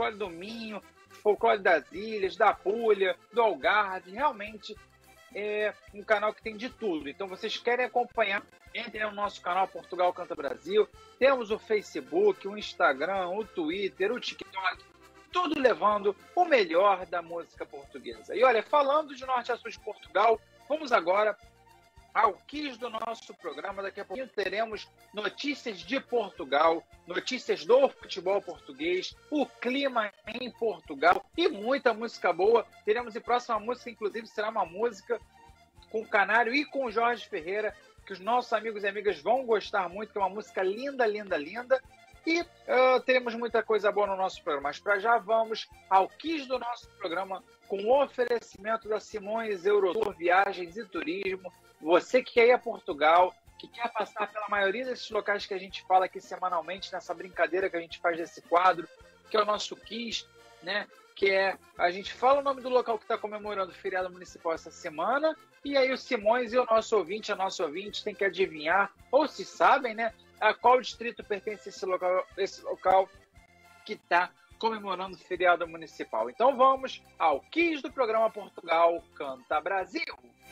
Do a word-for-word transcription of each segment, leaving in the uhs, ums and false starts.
folclore do Minho, folclore das ilhas, da Apulha, do Algarve, realmente é um canal que tem de tudo. Então, vocês querem acompanhar, entrem no nosso canal Portugal Canta Brasil. Temos o Facebook, o Instagram, o Twitter, o TikTok, tudo levando o melhor da música portuguesa. E olha, falando de Norte a Sul de Portugal, vamos agora ao quiz do nosso programa. Daqui a pouquinho teremos notícias de Portugal, notícias do futebol português, o clima em Portugal e muita música boa. Teremos a próxima música, inclusive, será uma música com o Canário e com o Jorge Ferreira, que os nossos amigos e amigas vão gostar muito, que é uma música linda, linda, linda. E uh, teremos muita coisa boa no nosso programa. Mas para já vamos ao quiz do nosso programa com o oferecimento da Simões Eurotour Viagens e Turismo. Você que quer ir a Portugal, que quer passar pela maioria desses locais que a gente fala aqui semanalmente, nessa brincadeira que a gente faz desse quadro, que é o nosso quiz, né? Que é, a gente fala o nome do local que está comemorando o feriado municipal essa semana, e aí o Simões e o nosso ouvinte, a nossa ouvinte, tem que adivinhar, ou se sabem, né? A qual distrito pertence esse local, esse local que está comemorando o feriado municipal. Então vamos ao quiz do programa Portugal Canta Brasil.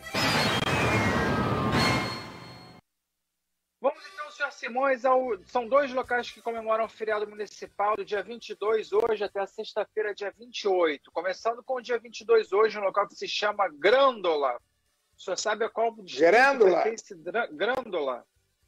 Vamos então, senhor Simões, ao... são dois locais que comemoram o feriado municipal do dia vinte e dois hoje até a sexta-feira, dia vinte e oito. Começando com o dia vinte e dois hoje, um local que se chama Grândola. O senhor sabe a qual distrito pertence Grândola?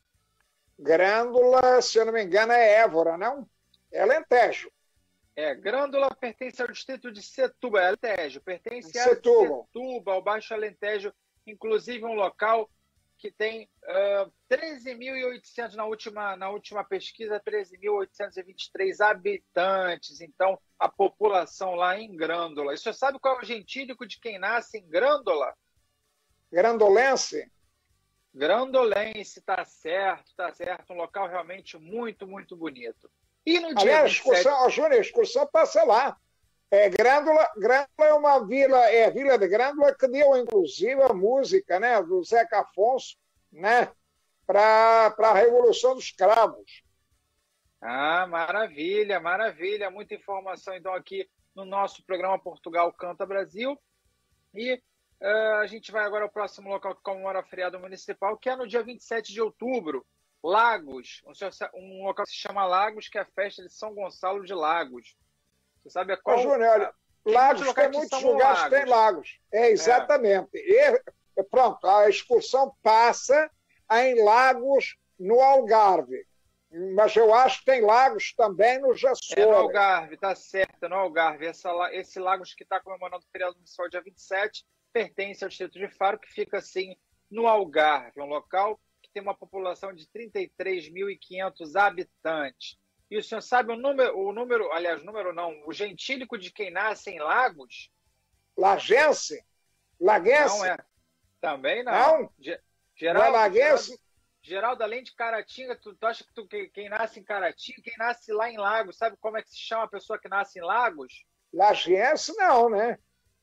Grândola, se eu não me engano, é Évora, não? É Alentejo. É, Grândola pertence ao distrito de Setúbal, é Alentejo. Pertence a Setúbal. Setúbal, ao Baixo Alentejo, inclusive um local que tem uh, treze mil e oitocentos, na última, na última pesquisa, treze mil oitocentos e vinte e três habitantes. Então, a população lá em Grândola. E você sabe qual é o gentílico de quem nasce em Grândola? Grandolense? Grandolense, tá certo, tá certo. Um local realmente muito, muito bonito. E no dia Aliás, a vinte e sete... excursão, oh, Júnior, a excursão passa lá. É, Grândola, Grândola é uma vila, é a Vila de Grândola que deu, inclusive, a música, né, do Zeca Afonso, né, para a Revolução dos Cravos. Ah, maravilha, maravilha. Muita informação, então, aqui no nosso programa Portugal Canta Brasil. E uh, a gente vai agora ao próximo local que comemora o feriado municipal, que é no dia vinte e sete de outubro, Lagos. Um local que se chama Lagos, que é a festa de São Gonçalo de Lagos. Você sabe a qual... Ô, Júnior, olha, Lagos tem muitos lugares que tem lagos. É, exatamente. É. E, pronto, a excursão passa em Lagos, no Algarve. Mas eu acho que tem lagos também no Jaçores. É no Algarve, tá certo, no Algarve. Essa, esse Lagos que está comemorando o feriado municipal dia vinte e sete pertence ao distrito de Faro, que fica assim no Algarve, um local que tem uma população de trinta e três mil e quinhentos habitantes. E o senhor sabe o número, o número, aliás, número não, o gentílico de quem nasce em Lagos? Lagense? Laguense? Não é. Também não. Não? Geraldo, não é Laguense? Geraldo, Geraldo, além de Caratinga, tu, tu acha que, tu, que quem nasce em Caratinga, quem nasce lá em Lagos, sabe como é que se chama a pessoa que nasce em Lagos? Lagiense não, né?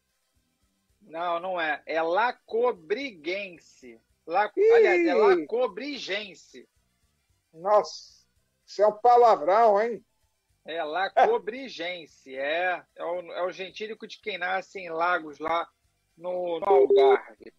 Não, não é. É lacobriguense. La, aliás, é lacobrigense. Nossa. Isso é um palavrão, hein? É, lacobrigense. É, é, o, é o gentílico de quem nasce em Lagos, lá no, no Algarve.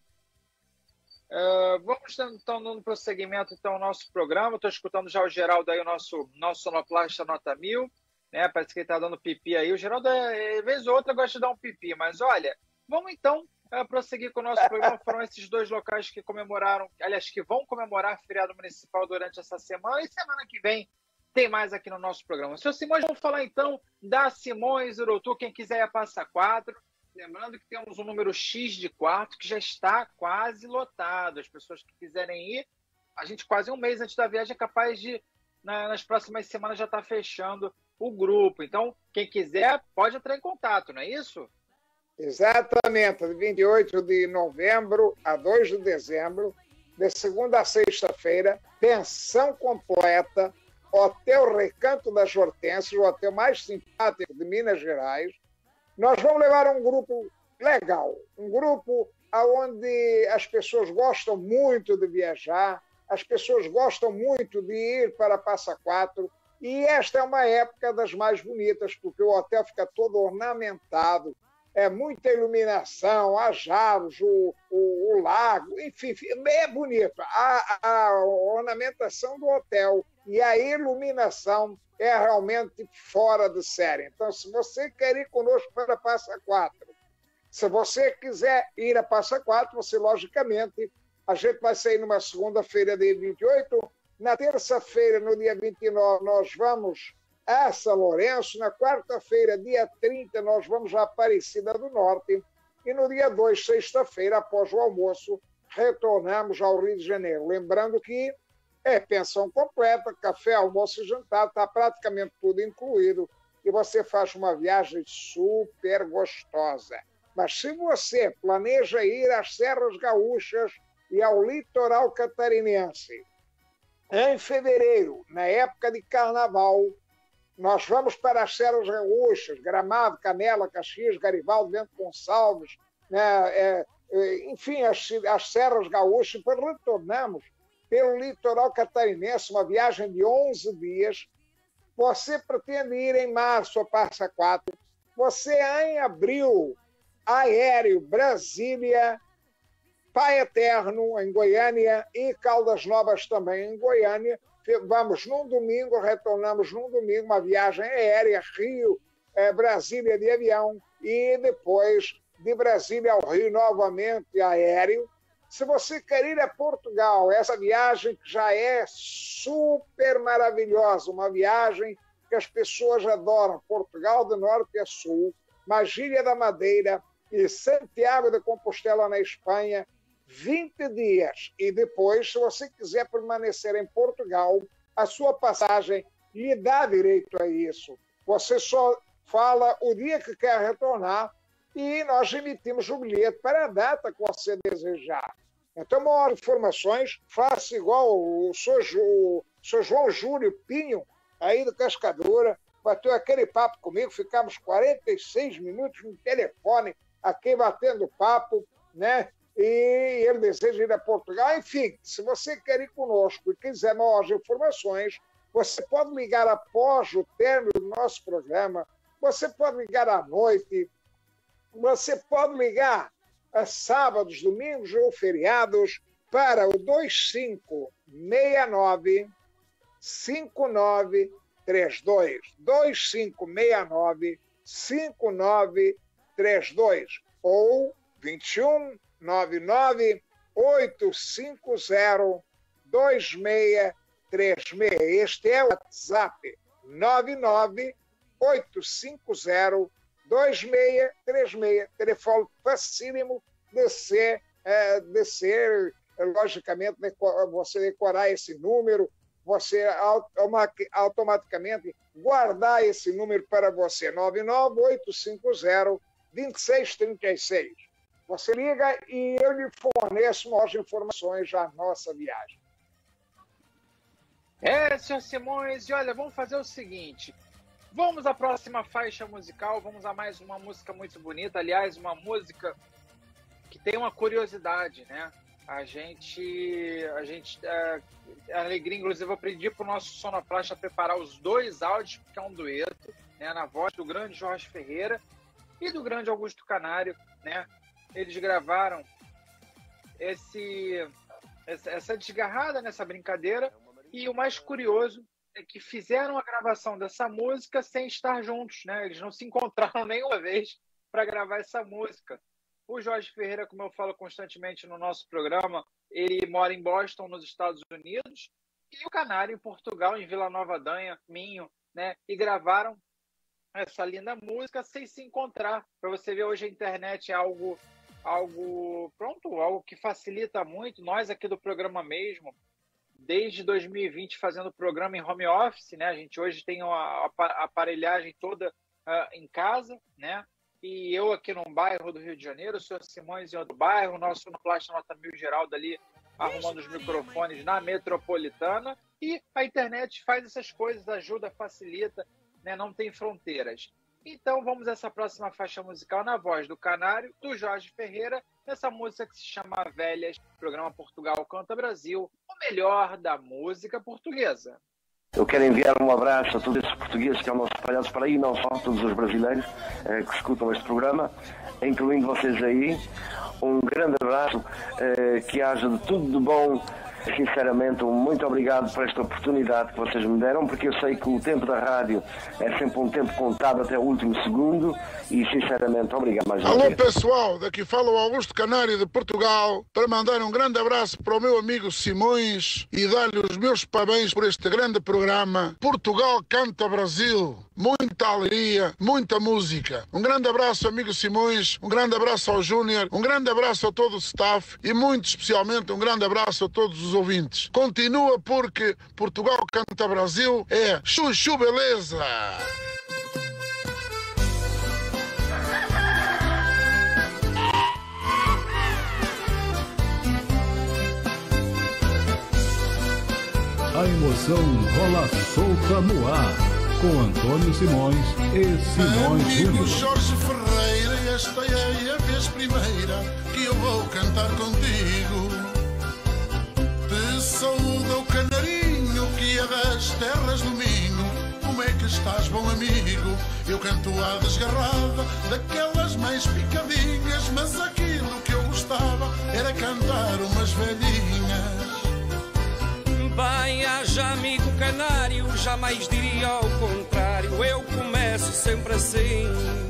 Uh, vamos então dando prosseguimento então, ao nosso programa. Estou escutando já o Geraldo aí, o nosso, nosso sonoplasta nota mil. Né? Parece que ele está dando pipi aí. O Geraldo, é, vez ou outra, gosta de dar um pipi. Mas olha, vamos então uh, prosseguir com o nosso programa. Foram esses dois locais que comemoraram, aliás, que vão comemorar feriado municipal durante essa semana. E semana que vem tem mais aqui no nosso programa. Senhor Simões, vamos falar então da Simões Eurotour. Quem quiser ir a Passa Quatro. Lembrando que temos um número X de quarto que já está quase lotado. As pessoas que quiserem ir, a gente quase um mês antes da viagem é capaz de, na, nas próximas semanas, já estar fechando o grupo. Então, quem quiser pode entrar em contato, não é isso? Exatamente, de vinte e oito de novembro a dois de dezembro, de segunda a sexta-feira, pensão completa, Hotel Recanto das Hortênsias, o hotel mais simpático de Minas Gerais. Nós vamos levar um grupo legal, um grupo onde as pessoas gostam muito de viajar, as pessoas gostam muito de ir para Passa Quatro, E esta é uma época das mais bonitas, porque o hotel fica todo ornamentado, é muita iluminação, há jarros, o, o, o lago, enfim, é bonito. A, a ornamentação do hotel e a iluminação é realmente fora de série. Então, se você quer ir conosco para Passa Quatro, se você quiser ir a Passa Quatro, você, logicamente, a gente vai sair numa segunda-feira, dia vinte e oito, na terça-feira, no dia vinte e nove, nós vamos a São Lourenço, na quarta-feira, dia trinta, nós vamos a Aparecida do Norte, e no dia dois, sexta-feira, após o almoço, retornamos ao Rio de Janeiro. Lembrando que é pensão completa, café, almoço e jantar, está praticamente tudo incluído, e você faz uma viagem super gostosa. Mas se você planeja ir às Serras Gaúchas e ao litoral catarinense, em fevereiro, na época de carnaval, nós vamos para as Serras Gaúchas, Gramado, Canela, Caxias, Garibaldi, Bento Gonçalves, né, é, é, enfim, as, as Serras Gaúchas, depois retornamos pelo litoral catarinense, uma viagem de onze dias. Você pretende ir em março a Passa Quatro, você em abril, aéreo, Brasília, Pai Eterno, em Goiânia, e Caldas Novas também, em Goiânia. Vamos num domingo, retornamos num domingo, uma viagem aérea, Rio, é, Brasília de avião, e depois de Brasília ao Rio novamente aéreo. Se você quer ir a Portugal, essa viagem que já é super maravilhosa, uma viagem que as pessoas adoram, Portugal do norte a sul, Magília da Madeira e Santiago de Compostela na Espanha, vinte dias. E depois, se você quiser permanecer em Portugal, a sua passagem lhe dá direito a isso. Você só fala o dia que quer retornar e nós emitimos o bilhete para a data que você desejar. Então, maiores informações, faça igual o senhor João Júlio Pinho, aí do Cascadura, bateu aquele papo comigo, ficamos quarenta e seis minutos no telefone, aqui batendo papo, né? E ele deseja ir a Portugal. Enfim, se você quer ir conosco e quiser maiores informações, você pode ligar após o término do nosso programa, você pode ligar à noite, você pode ligar a sábados, domingos ou feriados para o dois cinco seis nove, cinco nove três dois. dois cinco seis nove, cinco nove três dois ou vinte e um, nove nove, oito cinco zero, dois seis três seis. Este é o WhatsApp, nove nove, oito cinco zero, dois seis três seis. Telefone facílimo de ser, é, de ser, logicamente, você decorar esse número, você automaticamente guardar esse número para você, nove nove, oito cinco zero, dois seis três seis. Você liga e eu lhe forneço mais informações da nossa viagem. É, senhor Simões, e olha, vamos fazer o seguinte, vamos à próxima faixa musical, vamos a mais uma música muito bonita, aliás, uma música que tem uma curiosidade, né? A gente, a gente, é, a alegria, inclusive, eu pedi para o nosso sonoplasta preparar os dois áudios, porque é um dueto, né, na voz do grande Jorge Ferreira e do grande Augusto Canário, né? Eles gravaram esse, essa desgarrada nessa brincadeira, e o mais curioso é que fizeram a gravação dessa música sem estar juntos, né? Eles não se encontraram nenhuma vez para gravar essa música. O Jorge Ferreira, como eu falo constantemente no nosso programa, ele mora em Boston, nos Estados Unidos, e o Canário em Portugal, em Vila Nova Danha, Minho, né? E gravaram essa linda música sem se encontrar. Para você ver, hoje a internet é algo, algo, pronto, algo que facilita muito. Nós aqui do programa mesmo, desde dois mil e vinte, fazendo programa em home office, né? A gente hoje tem a aparelhagem toda uh, em casa, né? E eu aqui num bairro do Rio de Janeiro, o senhor Simões em outro bairro, o nosso sonoplasta Nota Mil Geraldo ali arrumando os microfones na metropolitana, e a internet faz essas coisas, ajuda, facilita, né? Não tem fronteiras. Então vamos a essa próxima faixa musical na voz do Canário, do Jorge Ferreira, essa música que se chama Velhas, programa Portugal Canta Brasil, o melhor da música portuguesa. Eu quero enviar um abraço a todos esses portugueses que andam espalhados por aí, não só todos os brasileiros eh, que escutam este programa, incluindo vocês aí. Um grande abraço, eh, que haja de tudo de bom. Sinceramente, um muito obrigado por esta oportunidade que vocês me deram, porque eu sei que o tempo da rádio é sempre um tempo contado até o último segundo e, sinceramente, obrigado mais uma vez. Alô, pessoal, daqui fala o Augusto Canário de Portugal, para mandar um grande abraço para o meu amigo Simões e dar-lhe os meus parabéns por este grande programa. Portugal Canta Brasil. Muita alegria, muita música. Um grande abraço, amigo Simões, um grande abraço ao Júnior, um grande abraço a todo o staff e, muito especialmente, um grande abraço a todos os ouvintes. Continua porque Portugal Canta Brasil é chuchu beleza! A emoção rola solta no ar. Com Antônio Simões e Simões Amigo Júnior. Jorge Ferreira, esta é a vez primeira que eu vou cantar contigo. Te saúda o canarinho que é das terras do Minho. Como é que estás, bom amigo? Eu canto a desgarrada, daquelas mais picadinhas, mas aquilo que eu gostava era cantar umas velhinhas. Bem, haja amigo canário, jamais diria ao contrário, eu começo sempre assim.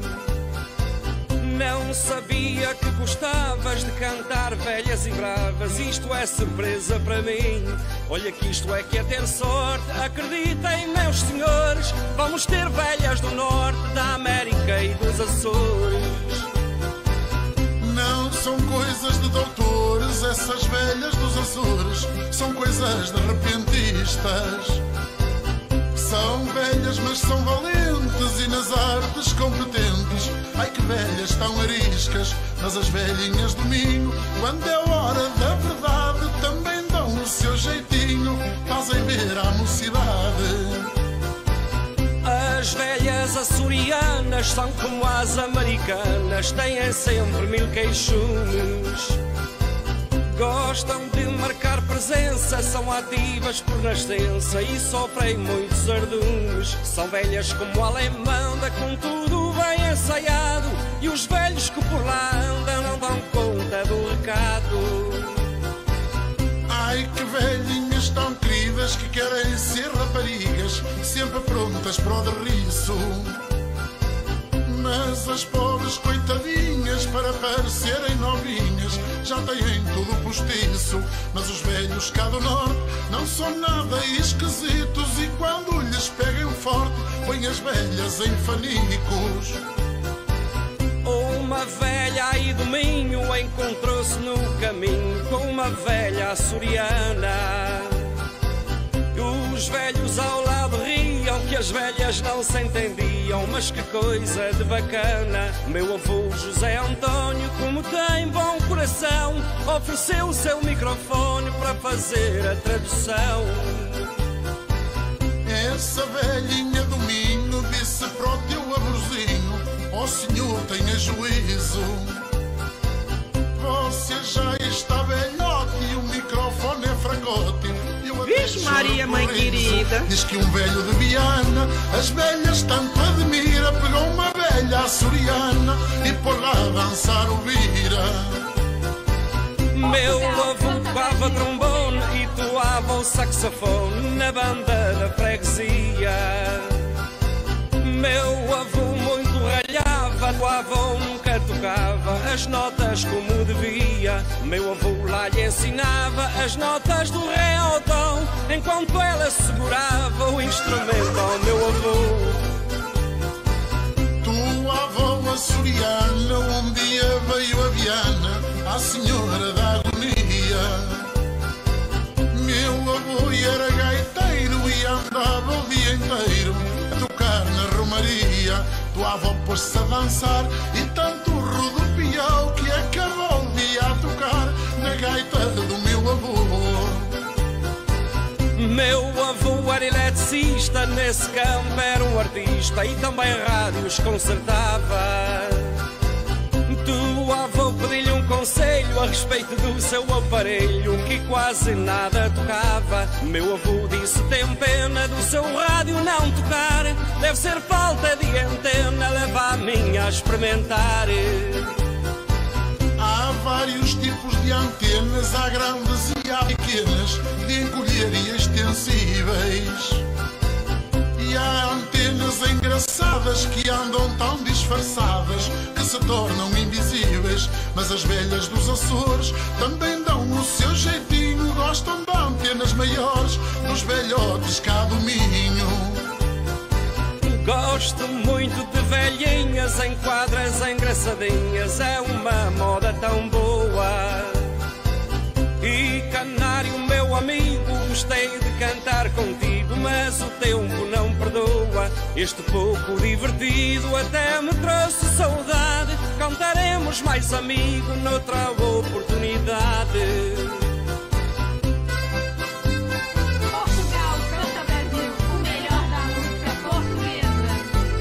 Não sabia que gostavas de cantar velhas e bravas, isto é surpresa para mim. Olha que isto é que é ter sorte, acreditem meus senhores, vamos ter velhas do norte, da América e dos Açores. Não são coisas de doutores, essas velhas dos Açores, são coisas de repentistas. São velhas, mas são valentes e nas artes competentes. Ai que velhas tão ariscas, mas as velhinhas do Minho, quando é hora da verdade, também dão o seu jeitinho, fazem ver a mocidade. As velhas açorianas são como as americanas, têm sempre mil queixumes. Gostam de marcar presença, são ativas por nascença e sofrem muitos ardumes. São velhas como o alemão, anda com tudo bem ensaiado, e os velhos que por lá andam não dão conta do recado. Ai que velhinhas tão queridas que querem ser raparigas, sempre prontas para o derriço. Mas as pobres coitadinhas, para parecerem novinhas, já têm tudo postiço. Mas os velhos cá do norte não são nada esquisitos, e quando lhes pegam forte, põem as velhas em fanicos. Uma velha aí do Minho encontrou-se no caminho com uma velha açoriana. Os velhos ao lado riam que as velhas não se entendiam, mas que coisa de bacana. Meu avô José António, como tem bom coração, ofereceu o seu microfone para fazer a tradução. Essa velhinha do Minho disse para o teu avôzinho: ó senhor, tenha juízo, você já está velhote e o microfone é fracote. Vixe Maria, mãe querida. Diz que um velho de Viana as velhas tanto admira, pegou uma velha açoriana e por lá dançar o vira. Meu avô tocava trombone e toava o saxofone na banda da freguesia. Meu avô muito ralhava, o avô nunca tocava as notas como devia. Meu avô lá lhe ensinava as notas do ré ao dó, enquanto ela segurava o instrumento ao meu avô. Tua avó açoriana um dia veio a Viana, a senhora da agonia. Meu avô era gaiteiro e andava o dia inteiro a tocar na romaria. Tua avó pôs-se a dançar e tanto rodopiou que acabou o dia a tocar na gaita do meu avô. Meu avô era eletricista, nesse campo era um artista e também rádios consertava. Tu avô pediu-lhe um conselho a respeito do seu aparelho, que quase nada tocava. Meu avô disse: tem pena do seu rádio não tocar, deve ser falta de antena, leva a minha a experimentar. Há vários tipos de antenas, há grandes e há pequenas, de encolher e extensíveis. E há antenas engraçadas que andam tão disfarçadas que se tornam invisíveis. Mas as velhas dos Açores também dão o seu jeitinho, gostam de antenas maiores dos velhotes cá do Minho. Gosto muito de velhinhas em quadras engraçadinhas, é uma moda tão boa. E canário, meu amigo, gostei de cantar contigo, mas o tempo não perdoa. Este pouco divertido até me trouxe saudade. Cantaremos mais, amigo, noutra oportunidade. Portugal canta Brasil, o melhor da música portuguesa.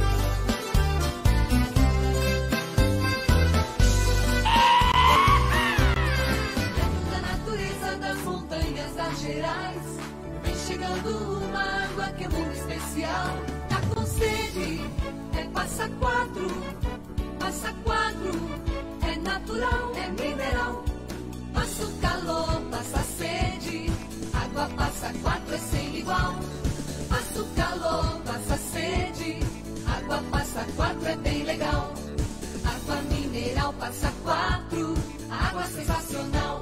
Da natureza das montanhas das Gerais, vem chegando uma água que é muito especial. Tá com sede, é passa quatro, passa quatro, é natural, é mineral. Passa o calor, passa a sede, água passa quatro é sem igual. Passa o calor, passa a sede, água passa quatro é bem legal. Água mineral passa quatro, água sensacional.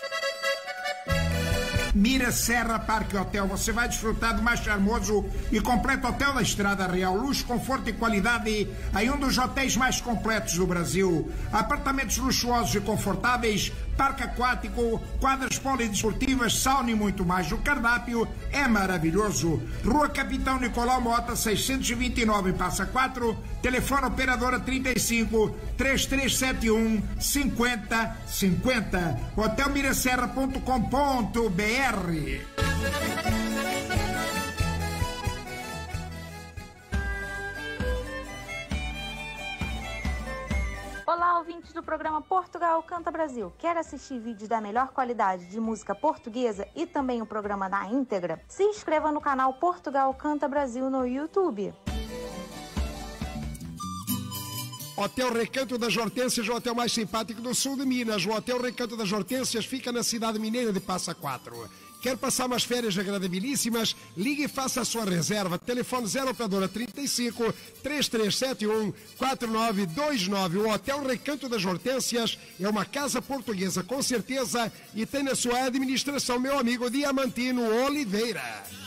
Mira Serra Parque Hotel, você vai desfrutar do mais charmoso e completo hotel da Estrada Real. Luxo, conforto e qualidade em um dos hotéis mais completos do Brasil. Apartamentos luxuosos e confortáveis, parque aquático, quadras polidesportivas, sauna e muito mais. O cardápio é maravilhoso. Rua Capitão Nicolau Mota, seiscentos e vinte e nove, Passa quatro. Telefone operadora trinta e cinco, três três sete um, cinquenta cinquenta. hotel miraserra ponto com ponto b r. Olá, ouvintes do programa Portugal Canta Brasil. Quer assistir vídeos da melhor qualidade de música portuguesa e também o programa na íntegra? Se inscreva no canal Portugal Canta Brasil no YouTube. Hotel Recanto das Hortênsias, o hotel mais simpático do sul de Minas. O Hotel Recanto das Hortênsias fica na cidade mineira de Passa Quatro. Quer passar umas férias agradabilíssimas? Ligue e faça a sua reserva. Telefone zero operadora trinta e cinco, três três sete um, quatro nove dois nove. O Hotel Recanto das Hortênsias é uma casa portuguesa com certeza e tem na sua administração meu amigo Diamantino Oliveira.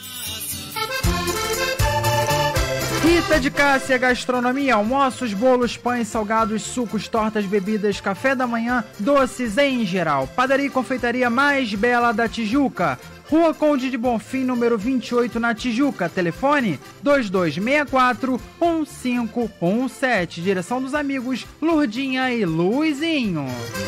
Rita de Cássia Gastronomia, almoços, bolos, pães, salgados, sucos, tortas, bebidas, café da manhã, doces em geral. Padaria e confeitaria mais bela da Tijuca. Rua Conde de Bonfim, número vinte e oito, na Tijuca. Telefone dois dois seis quatro, um cinco um sete. Direção dos amigos Lurdinha e Luizinho.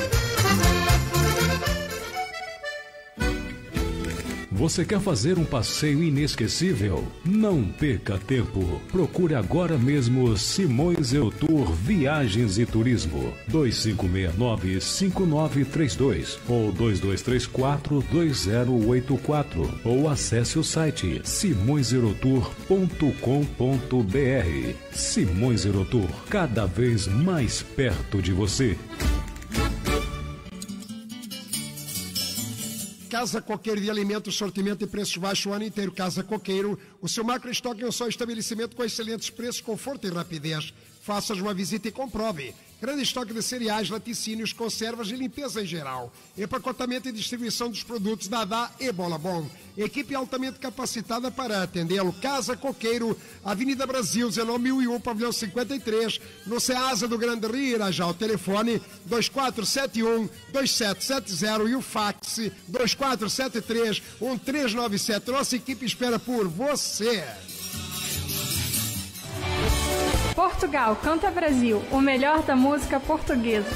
Você quer fazer um passeio inesquecível? Não perca tempo. Procure agora mesmo Simões Eutur Viagens e Turismo. dois cinco seis nove, cinco nove três dois ou dois dois três quatro, dois zero oito quatro ou acesse o site simões eurotour ponto com ponto b r. Simões Eurotour, cada vez mais perto de você. Casa Coqueiro de Alimentos, sortimento e preços baixos o ano inteiro. Casa Coqueiro, o seu macro estoque é um só estabelecimento com excelentes preços, conforto e rapidez. Faça uma visita e comprove. Grande estoque de cereais, laticínios, conservas e limpeza em geral. Empacotamento e distribuição dos produtos Dadá e Bola Bom. Equipe altamente capacitada para atendê-lo. Casa Coqueiro, Avenida Brasil, dezenove mil e um, Pavilhão cinquenta e três, no Ceasa do Grande Rio, Irajá. O telefone dois quatro sete um, dois sete sete zero e o fax dois quatro sete três, um três nove sete. Nossa equipe espera por você. Portugal Canta Brasil, o melhor da música portuguesa.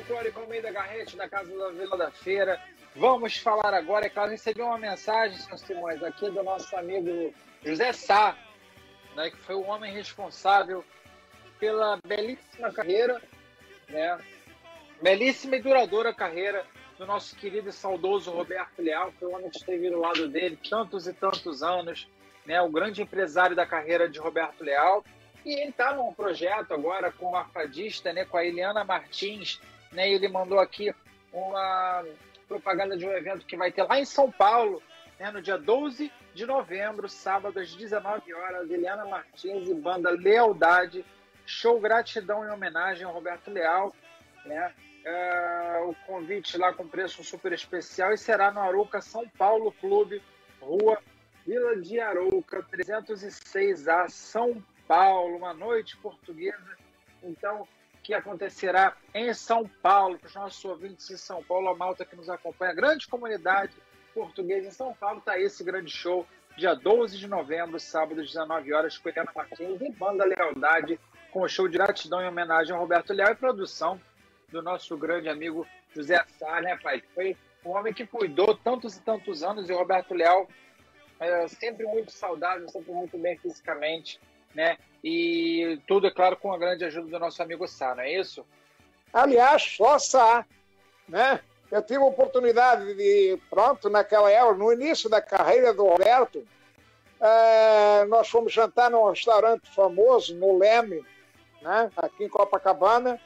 folclórico Almeida Garrete, da Casa da Vila da Feira. Vamos falar agora, é claro, recebi uma mensagem, senhor Simões, aqui do nosso amigo José Sá, né, que foi o homem responsável pela belíssima carreira, né, belíssima e duradoura carreira do nosso querido e saudoso Roberto Leal, foi o homem que esteve do lado dele tantos e tantos anos, né, o grande empresário da carreira de Roberto Leal. E ele está num projeto agora com a fadista, né, com a Eliana Martins, né, e ele mandou aqui uma propaganda de um evento que vai ter lá em São Paulo, né, no dia doze de novembro, sábado, às dezenove horas, Eliana Martins e banda Lealdade, show Gratidão em homenagem ao Roberto Leal, né, é, o convite lá com preço super especial, e será no Arouca São Paulo Clube, Rua Vila de Arouca, trezentos e seis A, São Paulo, uma noite portuguesa, então, que acontecerá em São Paulo, para os nossos ouvintes em São Paulo, a malta que nos acompanha, a grande comunidade portuguesa em São Paulo, está esse grande show, dia doze de novembro, sábado, dezenove horas, com Eliana Martins e banda Lealdade, com o show de Gratidão em homenagem ao Roberto Leal e produção do nosso grande amigo José Sá, né, pai? Foi um homem que cuidou tantos e tantos anos, e o Roberto Leal é sempre muito saudável, sempre muito bem fisicamente, né? E tudo, é claro, com a grande ajuda do nosso amigo Sá, não é isso? Aliás, só Sá, né? Eu tive a oportunidade de, pronto, naquela época, no início da carreira do Roberto, é, nós fomos jantar num restaurante famoso, no Leme, né? Aqui em Copacabana,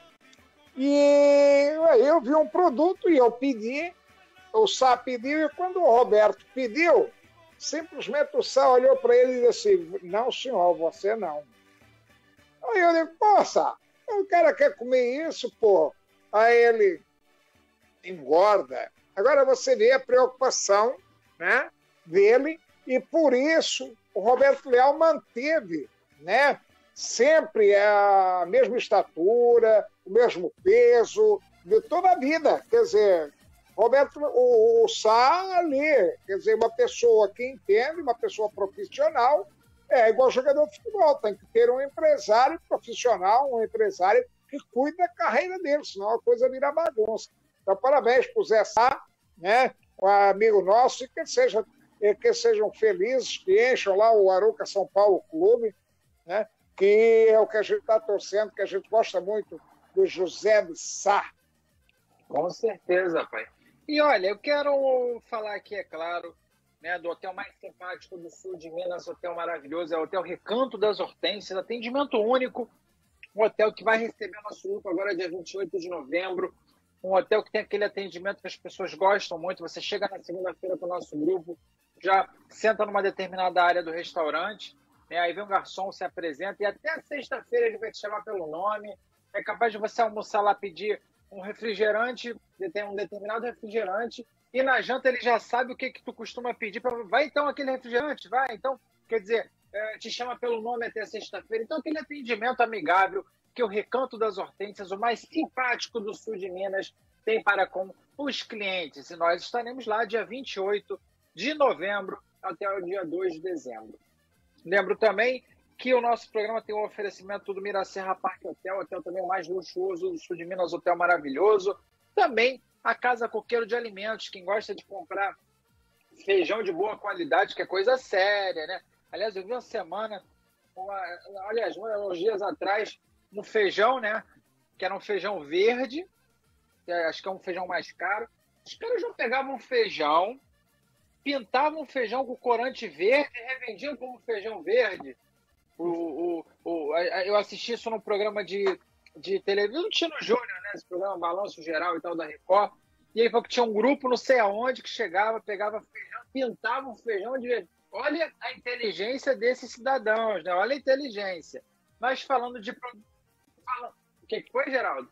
e aí eu vi um produto e eu pedi, o Sá pediu, e quando o Roberto pediu, simplesmente o Sá olhou para ele e disse assim, não, senhor, você não. Aí eu digo, pô, Sá, o cara quer comer isso, pô. Aí ele engorda. Agora você vê a preocupação, né, dele, e por isso o Roberto Leal manteve, né, sempre a mesma estatura, o mesmo peso, de toda a vida. Quer dizer, Roberto, o, o Sá ali, quer dizer, uma pessoa que entende, uma pessoa profissional, é igual jogador de futebol, tem que ter um empresário profissional, um empresário que cuida da carreira dele, senão a coisa vira bagunça. Então, parabéns para o Zé Sá, né, um amigo nosso, e que, seja, que sejam felizes, que encham lá o Arouca São Paulo Clube, né, que é o que a gente está torcendo, que a gente gosta muito do José de Sá. Com certeza, pai. E olha, eu quero falar aqui, é claro, né, do hotel mais simpático do sul de Minas, hotel maravilhoso, é o Hotel Recanto das Hortênsias, atendimento único, um hotel que vai receber nosso grupo agora dia vinte e oito de novembro, um hotel que tem aquele atendimento que as pessoas gostam muito, você chega na segunda-feira para o nosso grupo, já senta numa determinada área do restaurante, né, aí vem um garçom, se apresenta, e até sexta-feira ele vai te chamar pelo nome, é capaz de você almoçar lá, pedir um refrigerante, tem um determinado refrigerante, e na janta ele já sabe o que, que tu costuma pedir. Pra... Vai então aquele refrigerante, vai. Então, quer dizer, é, te chama pelo nome até sexta-feira. Então, aquele atendimento amigável que o Recanto das Hortênsias, o mais simpático do sul de Minas, tem para com os clientes. E nós estaremos lá dia vinte e oito de novembro até o dia dois de dezembro. Lembro também que o nosso programa tem um oferecimento do Miraserra Parque Hotel, hotel também mais luxuoso do sul de Minas, hotel maravilhoso. Também a Casa Coqueiro de Alimentos, quem gosta de comprar feijão de boa qualidade, que é coisa séria, né? Aliás, eu vi uma semana, uma, aliás, uns dias atrás, um feijão, né? Que era um feijão verde, que acho que é um feijão mais caro. Os caras já pegavam um feijão, pintavam o feijão com corante verde e revendiam como feijão verde. O, o, o, eu assisti isso num programa de, de televisão do Tino Júnior, né? Esse programa Balanço Geral e tal da Record. E aí falou que tinha um grupo não sei aonde que chegava, pegava feijão, pintava um feijão de verde. Olha a inteligência desses cidadãos, né? Olha a inteligência. Mas falando de... Fala... O que foi, Geraldo?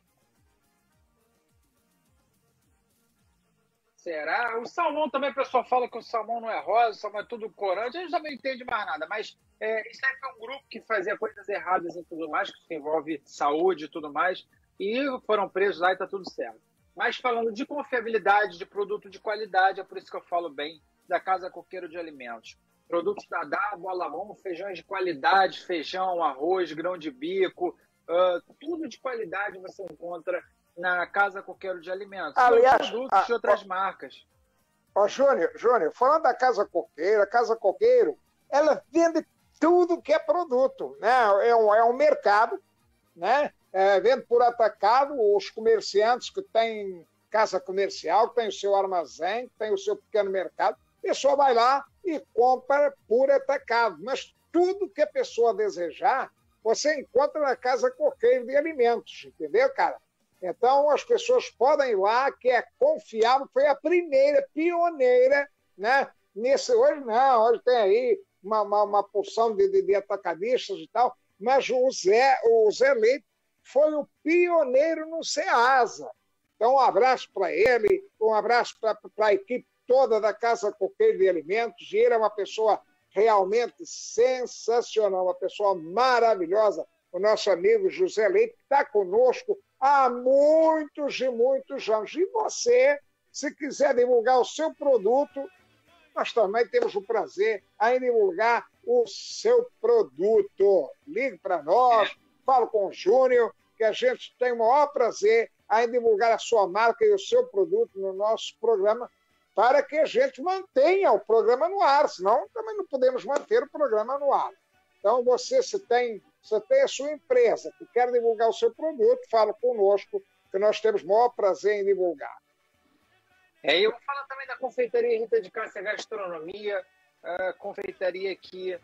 Será? O salmão também, o pessoal fala que o salmão não é rosa, o salmão é tudo corante, a gente também não entende mais nada, mas é, isso aí foi um grupo que fazia coisas erradas e tudo mais, que envolve saúde e tudo mais, e foram presos lá e tá tudo certo. Mas falando de confiabilidade, de produto de qualidade, é por isso que eu falo bem da Casa Coqueiro de Alimentos. Produtos da Dá, Bola Mão, feijões de qualidade, feijão, arroz, grão de bico, uh, tudo de qualidade você encontra na Casa Coqueiro de Alimentos. Aliás, produtos a, de outras ó, marcas. Ó, Júnior, Júnior, falando da Casa Coqueiro, a Casa Coqueiro, ela vende tudo que é produto, né? É um, é um mercado, né? É, vende por atacado os comerciantes que têm casa comercial, que tem o seu armazém, que tem o seu pequeno mercado. A pessoa vai lá e compra por atacado. Mas tudo que a pessoa desejar, você encontra na Casa Coqueiro de Alimentos, entendeu, cara? Então, as pessoas podem ir lá, que é confiável, foi a primeira, pioneira, né? Nesse, hoje não, hoje tem aí uma, uma, uma porção de, de, de atacadistas e tal, mas o Zé, o Zé Leite foi o pioneiro no Ceasa. Então, um abraço para ele, um abraço para a equipe toda da Casa Coqueiro de Alimentos. E ele é uma pessoa realmente sensacional, uma pessoa maravilhosa, o nosso amigo José Leite, que está conosco há muitos e muitos anos. E você, se quiser divulgar o seu produto, nós também temos o prazer em divulgar o seu produto. Ligue para nós, fala com o Júnior, que a gente tem o maior prazer em divulgar a sua marca e o seu produto no nosso programa, para que a gente mantenha o programa no ar, senão também não podemos manter o programa no ar. Então, você, se tem, se tem a sua empresa que quer divulgar o seu produto, fala conosco, que nós temos o maior prazer em divulgar. É, eu vou falar também da Confeitaria Rita de Cássia Gastronomia, a confeitaria que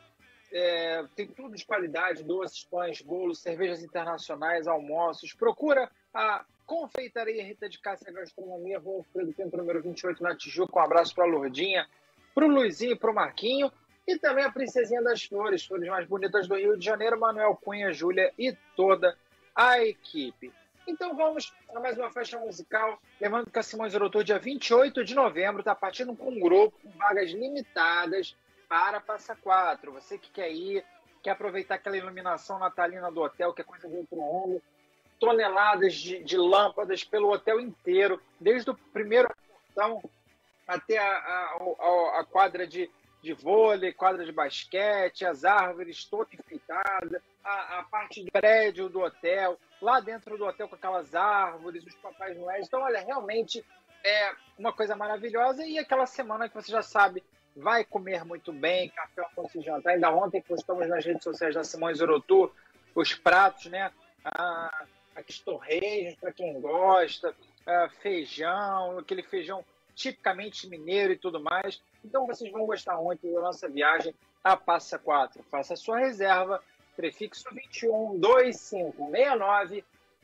é, tem tudo de qualidade, doces, pães, bolos, cervejas internacionais, almoços. Procura a Confeitaria Rita de Cássia Gastronomia, Rua Alfredo Pinto, número vinte e oito, na Tijuca. Um abraço para a Lourdinha, para o Luizinho e para o Marquinho. E também a Princesinha das Flores, flores mais bonitas do Rio de Janeiro, Manuel Cunha, Júlia e toda a equipe. Então vamos a mais uma faixa musical. Lembrando que a Simões Eurotour, dia vinte e oito de novembro, está partindo com um grupo com vagas limitadas para Passa Quatro. Você que quer ir, quer aproveitar aquela iluminação natalina do hotel, que é coisa de outro ano, toneladas de, de lâmpadas pelo hotel inteiro, desde o primeiro portão até a, a, a, a quadra de, de vôlei, quadra de basquete, as árvores toda enfeitada, a, a parte do prédio do hotel, lá dentro do hotel com aquelas árvores, os Papais Noéis. Então, olha, realmente é uma coisa maravilhosa. E aquela semana que você já sabe, vai comer muito bem, café, almoço e jantar. Ainda ontem postamos nas redes sociais da Simões Eurotour os pratos, né? Ah, aqueles torresmos, para quem gosta, ah, feijão, aquele feijão tipicamente mineiro e tudo mais. Então, vocês vão gostar muito da nossa viagem a Passa Quatro. Faça a sua reserva, prefixo vinte e um, dois cinco seis nove,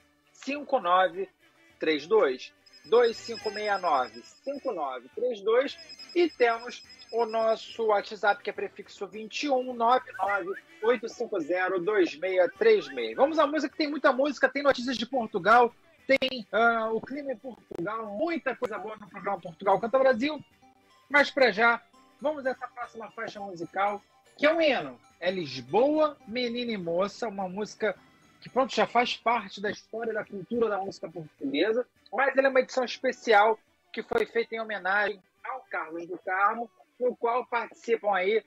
cinco nove três dois. dois cinco seis nove, cinco nove três dois. E temos o nosso WhatsApp, que é prefixo vinte e um, nove nove oito cinco zero, dois seis três seis. Vamos à música, que tem muita música, tem notícias de Portugal, tem uh, o clima em Portugal, muita coisa boa no programa Portugal Canta Brasil. Mas para já, vamos a essa próxima faixa musical, que é um hino. É Lisboa, Menina e Moça, uma música que, pronto, já faz parte da história da cultura da música portuguesa, mas ela é uma edição especial que foi feita em homenagem ao Carlos do Carmo, no qual participam aí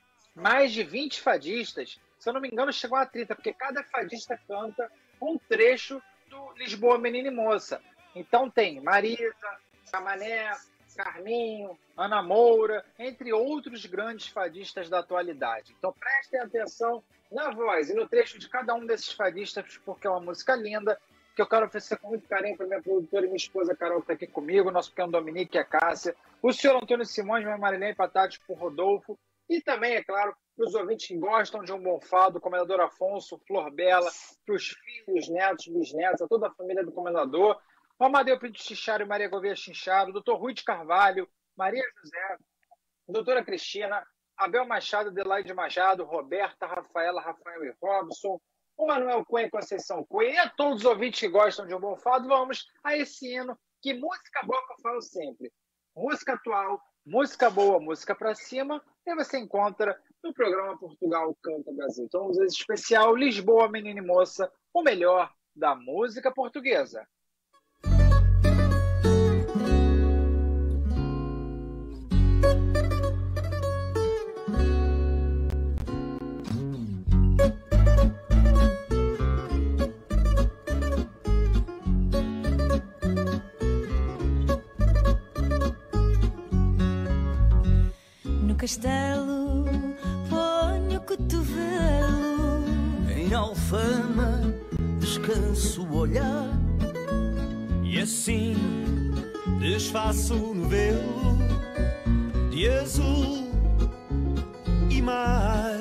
mais de vinte fadistas. Se eu não me engano, chegou a trinta, porque cada fadista canta um trecho do Lisboa, Menina e Moça. Então tem Marisa, Samané, Carminho, Ana Moura, entre outros grandes fadistas da atualidade. Então prestem atenção na voz e no trecho de cada um desses fadistas, porque é uma música linda, que eu quero oferecer com muito carinho para minha produtora e minha esposa Carol, que está aqui comigo, nosso pequeno Dominique e a Cássia, o senhor Antônio Simões, minha Marilene Patati, por Rodolfo, e também, é claro, para os ouvintes que gostam de um bom fado, o Comendador Afonso, Flor Bela, para os filhos, netos, bisnetos, a toda a família do Comendador, o Amadeu Pinto Chincharo e Maria Gouveia Chincharo, o doutor Rui de Carvalho, Maria José, a doutora Cristina, Abel Machado, Adelaide Machado, Roberta, Rafaela, Rafael e Robson, o Manuel Cunha e Conceição Cunha, e a todos os ouvintes que gostam de um bom fado, vamos a esse hino, que música boa que eu falo sempre. Música atual, música boa, música pra cima, e você encontra no programa Portugal Canta Brasil. Então vamos a esse especial Lisboa, Menina e Moça, o melhor da música portuguesa. castelo, ponho o cotovelo. Em Alfama descanso o olhar e assim desfaço o novelo de azul e mar.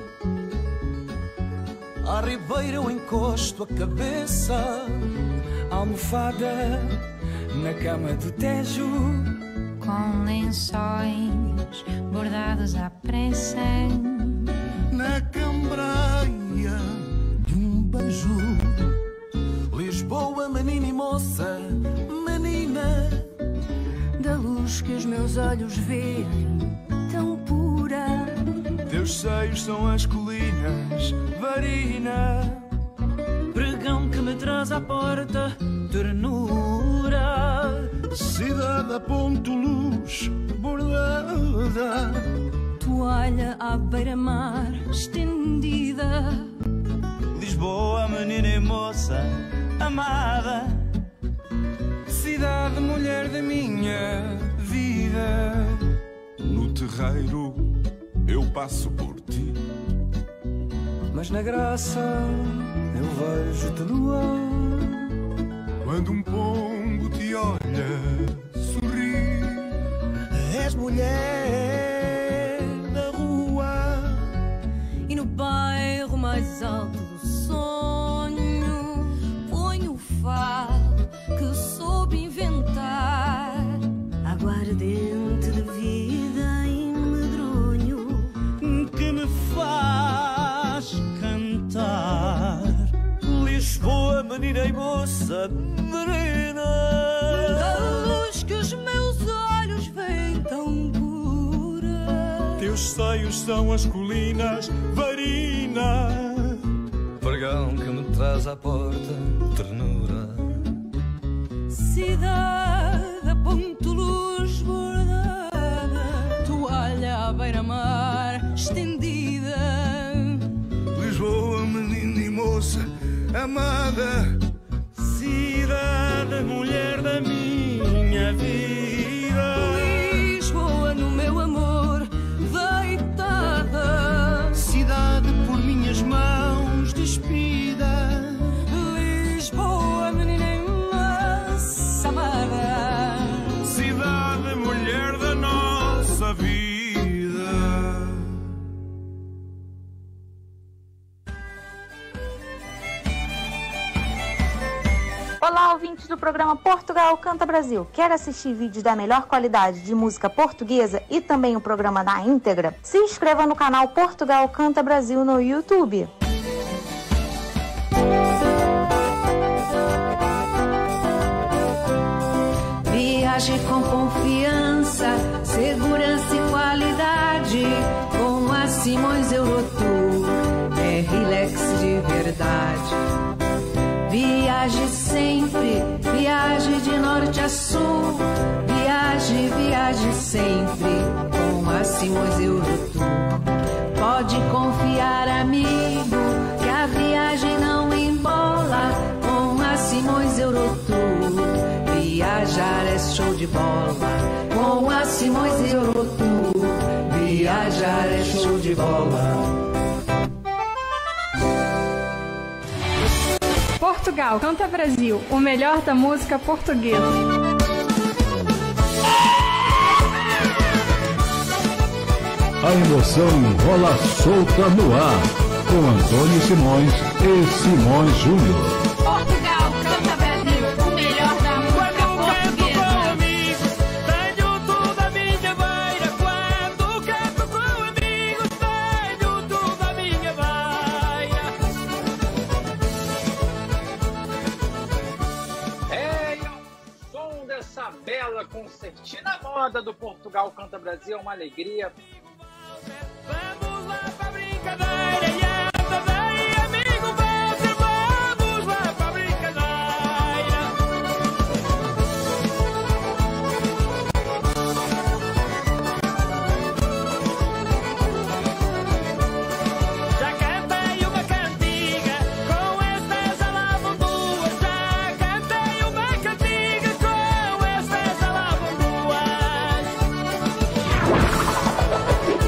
À ribeira eu encosto a cabeça, almofada na cama do Tejo, com lençóis bordados à pressa, na cambreia de um beijo. Lisboa, menina e moça, menina da luz que os meus olhos veem, tão pura. Teus seios são as colinas, varina, pregão que me traz à porta, ternura. Cidade a ponto luz bordada, toalha à beira-mar estendida. Lisboa, menina e moça amada, cidade, mulher da minha vida. No terreiro eu passo por ti, mas na graça eu vejo-te nua. Quando um pombo te olha, sorri. És mulher da rua e no bairro mais alto do sonho ponho o fado que soube inventar, aguardente de vida e medronho que me faz cantar. Lisboa, menina e moça, morena, da luz que os meus olhos veem tão pura. Teus seios são as colinas, varina, pregão que me traz à porta, ternura. Cidade a ponto luz bordada, toalha à beira-mar estendida. Lisboa, menina e moça amada, cidade, mulher da minha vida. Lisboa no meu amor deitada, cidade por minhas mãos despida. Lisboa, menina e moça amada, cidade, mulher da nossa vida. Olá, ouvintes do programa Portugal Canta Brasil. Quer assistir vídeos da melhor qualidade de música portuguesa e também o programa na íntegra? Se inscreva no canal Portugal Canta Brasil no YouTube. Viaje com confiança, segurança e qualidade com a Simões Eurotour. É relax de verdade. Viaje sempre, viaje de norte a sul. Viaje, viaje sempre com a Simões Eurotour. Pode confiar, amigo, que a viagem não embola com a Simões Eurotour. Viajar é show de bola com a Simões Eurotour. Viajar é show de bola. Portugal Canta Brasil, o melhor da música portuguesa. A emoção rola solta no ar, com Antônio Simões e Simões Júnior. Portugal Canta Brasil, o melhor da música portuguesa. Tenho tudo à minha beira. Quando canto com amigos, tenho tudo à minha beira. É, o som dessa bela concertina moda do Portugal Canta Brasil é uma alegria. Vamos lá pra brincadeira, e anda daí, amigo, você, vamos lá pra brincadeira. Já cantei uma cantiga, com estas lá vão duas. Já cantei uma cantiga, com estas lá vão duas.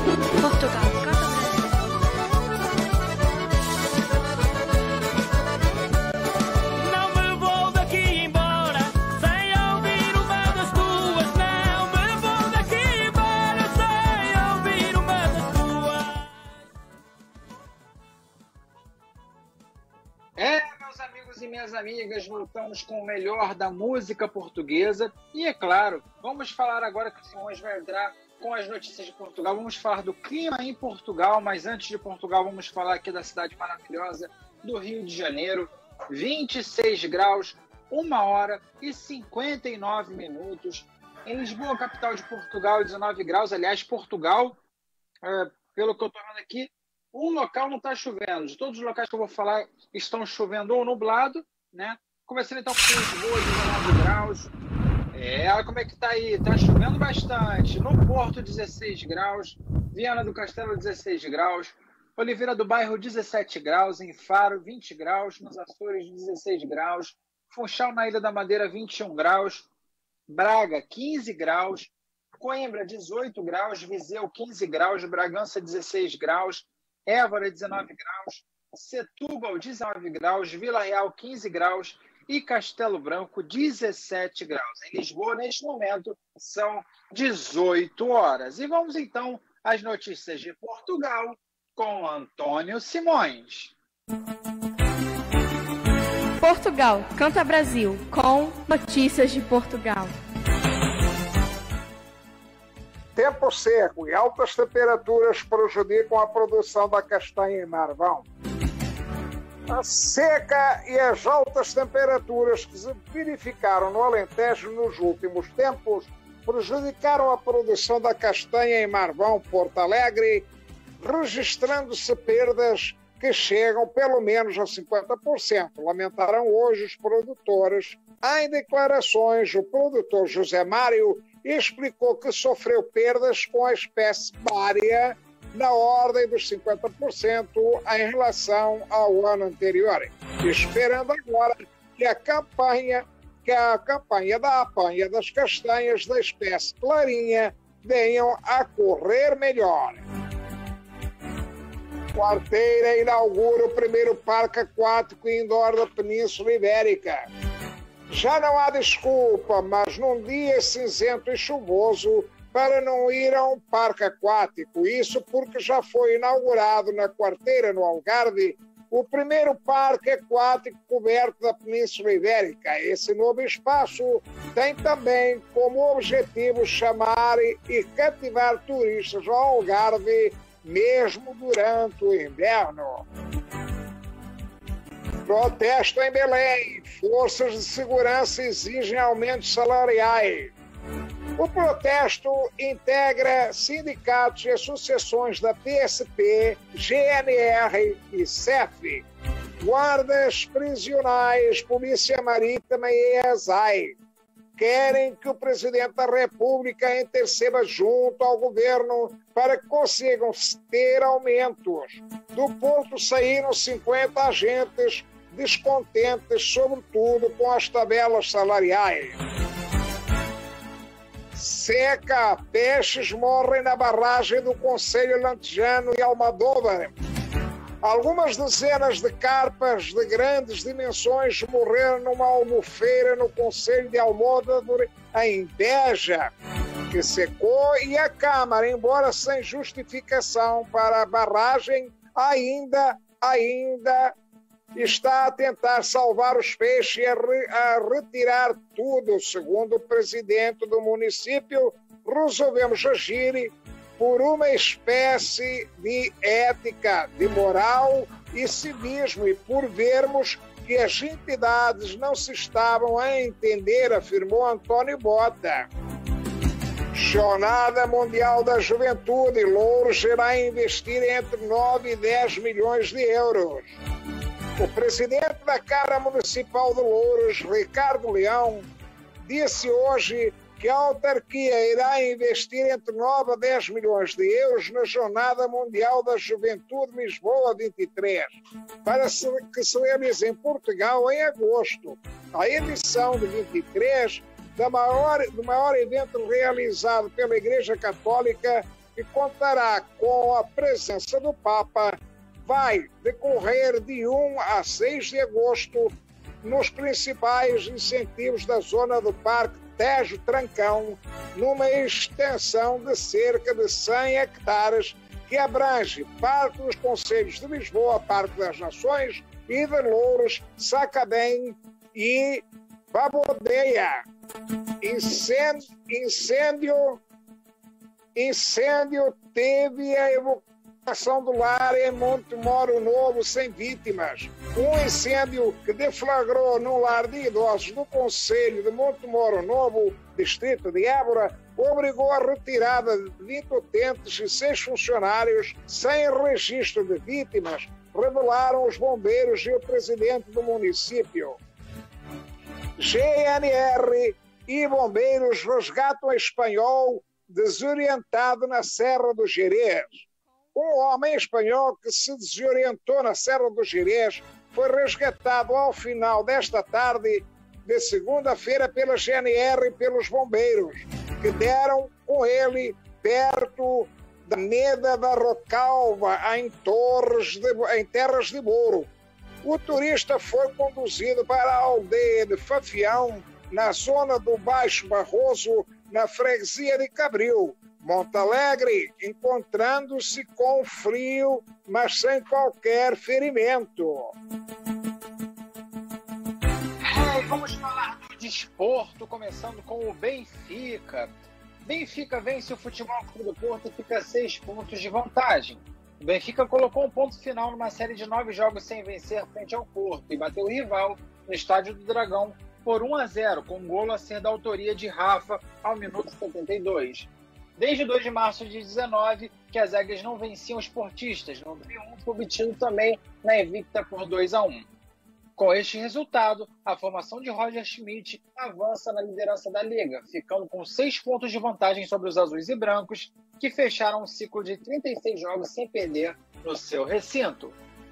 amigos e minhas amigas, voltamos com o melhor da música portuguesa. E, é claro, vamos falar agora que o Simões vai entrar com as notícias de Portugal. Vamos falar do clima em Portugal, mas antes de Portugal, vamos falar aqui da cidade maravilhosa do Rio de Janeiro. vinte e seis graus, uma hora e cinquenta e nove minutos. Em Lisboa, capital de Portugal, dezenove graus. Aliás, Portugal, é, pelo que eu estou vendo aqui, um local não está chovendo. De todos os locais que eu vou falar, estão chovendo ou nublado, né? Começando então com Lisboa, dezenove graus. É, olha como é que tá aí. Está chovendo bastante. No Porto, dezesseis graus. Viana do Castelo, dezesseis graus. Oliveira do Bairro, dezessete graus. Em Faro, vinte graus. Nos Açores, dezesseis graus. Funchal, na Ilha da Madeira, vinte e um graus. Braga, quinze graus. Coimbra, dezoito graus. Viseu, quinze graus. Bragança, dezesseis graus. Évora, dezenove graus. Setúbal, dezenove graus. Vila Real, quinze graus. E Castelo Branco, dezessete graus. Em Lisboa, neste momento, são dezoito horas. E vamos, então, às notícias de Portugal com Antônio Simões. Portugal, Canta Brasil, com notícias de Portugal. Tempo seco e altas temperaturas prejudicam a produção da castanha em Marvão. A seca e as altas temperaturas que se verificaram no Alentejo nos últimos tempos prejudicaram a produção da castanha em Marvão, Porto Alegre, registrando-se perdas que chegam pelo menos a cinquenta por cento. Lamentaram hoje os produtores. Em declarações, o produtor José Mário explicou que sofreu perdas com a espécie bária na ordem dos cinquenta por cento em relação ao ano anterior, esperando agora que a campanha, que a campanha da apanha das castanhas da espécie clarinha venham a correr melhor. Quarteira inaugura o primeiro parque aquático indoor da Península Ibérica. Já não há desculpa, mas num dia cinzento e chuvoso, para não ir a um parque aquático. Isso porque já foi inaugurado na Quarteira, no Algarve, o primeiro parque aquático coberto da Península Ibérica. Esse novo espaço tem também como objetivo chamar e cativar turistas ao Algarve, mesmo durante o inverno. Protesto em Belém. Forças de segurança exigem aumentos salariais. O protesto integra sindicatos e associações da P S P, G N R e C E F, guardas prisionais, Polícia Marítima e E S A I. Querem que o Presidente da República interceda junto ao governo para que consigam ter aumentos. Do Porto saíram cinquenta agentes descontentes, sobretudo com as tabelas salariais. Seca, peixes morrem na barragem do Conselho Lantejano e Almodóvar. Algumas dezenas de carpas de grandes dimensões morreram numa albufeira no Conselho de Almodóvar, em Beja, que secou, e a Câmara, embora sem justificação para a barragem, ainda, ainda está a tentar salvar os peixes e a, re, a retirar tudo. Segundo o presidente do município, resolvemos agir por uma espécie de ética, de moral e civismo, e por vermos que as entidades não se estavam a entender, afirmou Antônio Bota. Jornada Mundial da Juventude. Louros irá investir entre nove e dez milhões de euros. O presidente da Câmara Municipal de Louros, Ricardo Leão, disse hoje que a autarquia irá investir entre nove a dez milhões de euros na Jornada Mundial da Juventude Lisboa vinte e três, para que se realize em Portugal em agosto. A edição de vinte e três da maior, do maior evento realizado pela Igreja Católica, que contará com a presença do Papa, vai decorrer de um a seis de agosto nos principais incentivos da zona do Parque Tejo Trancão, numa extensão de cerca de cem hectares que abrange parte dos concelhos de Lisboa, Parque das Nações, e de Louros, Sacabém e Babodeia. Incêndio, incêndio, incêndio teve a evacuação do lar em Monte Moro Novo sem vítimas. Um incêndio que deflagrou num lar de idosos do Concelho de Monte Moro Novo, distrito de Évora, obrigou a retirada de vinte utentes e seis funcionários sem registro de vítimas, revelaram os bombeiros e o presidente do município. G N R e bombeiros resgatam espanhol desorientado na Serra do Gerês. Um homem espanhol que se desorientou na Serra do Gerês foi resgatado ao final desta tarde de segunda-feira pela G N R e pelos bombeiros, que deram com ele perto da Meda da Rocalva, em, Torres de, em Terras de Moro. O turista foi conduzido para a aldeia de Fafião, na zona do Baixo Barroso, na freguesia de Cabril, Monte Alegre, encontrando-se com frio, mas sem qualquer ferimento. É, vamos falar do desporto, começando com o Benfica. Benfica vence o Futebol Clube do Porto e fica a seis pontos de vantagem. O Benfica colocou um ponto final numa série de nove jogos sem vencer frente ao Porto e bateu o rival no Estádio do Dragão por um a zero, com um golo a ser da autoria de Rafa ao minuto setenta e dois. Desde dois de março de dezenove, que as águias não venciam os portistas, no triunfo obtido também na Invicta por dois a um. Com este resultado, a formação de Roger Schmidt avança na liderança da Liga, ficando com seis pontos de vantagem sobre os azuis e brancos, que fecharam um ciclo de trinta e seis jogos sem perder no seu recinto.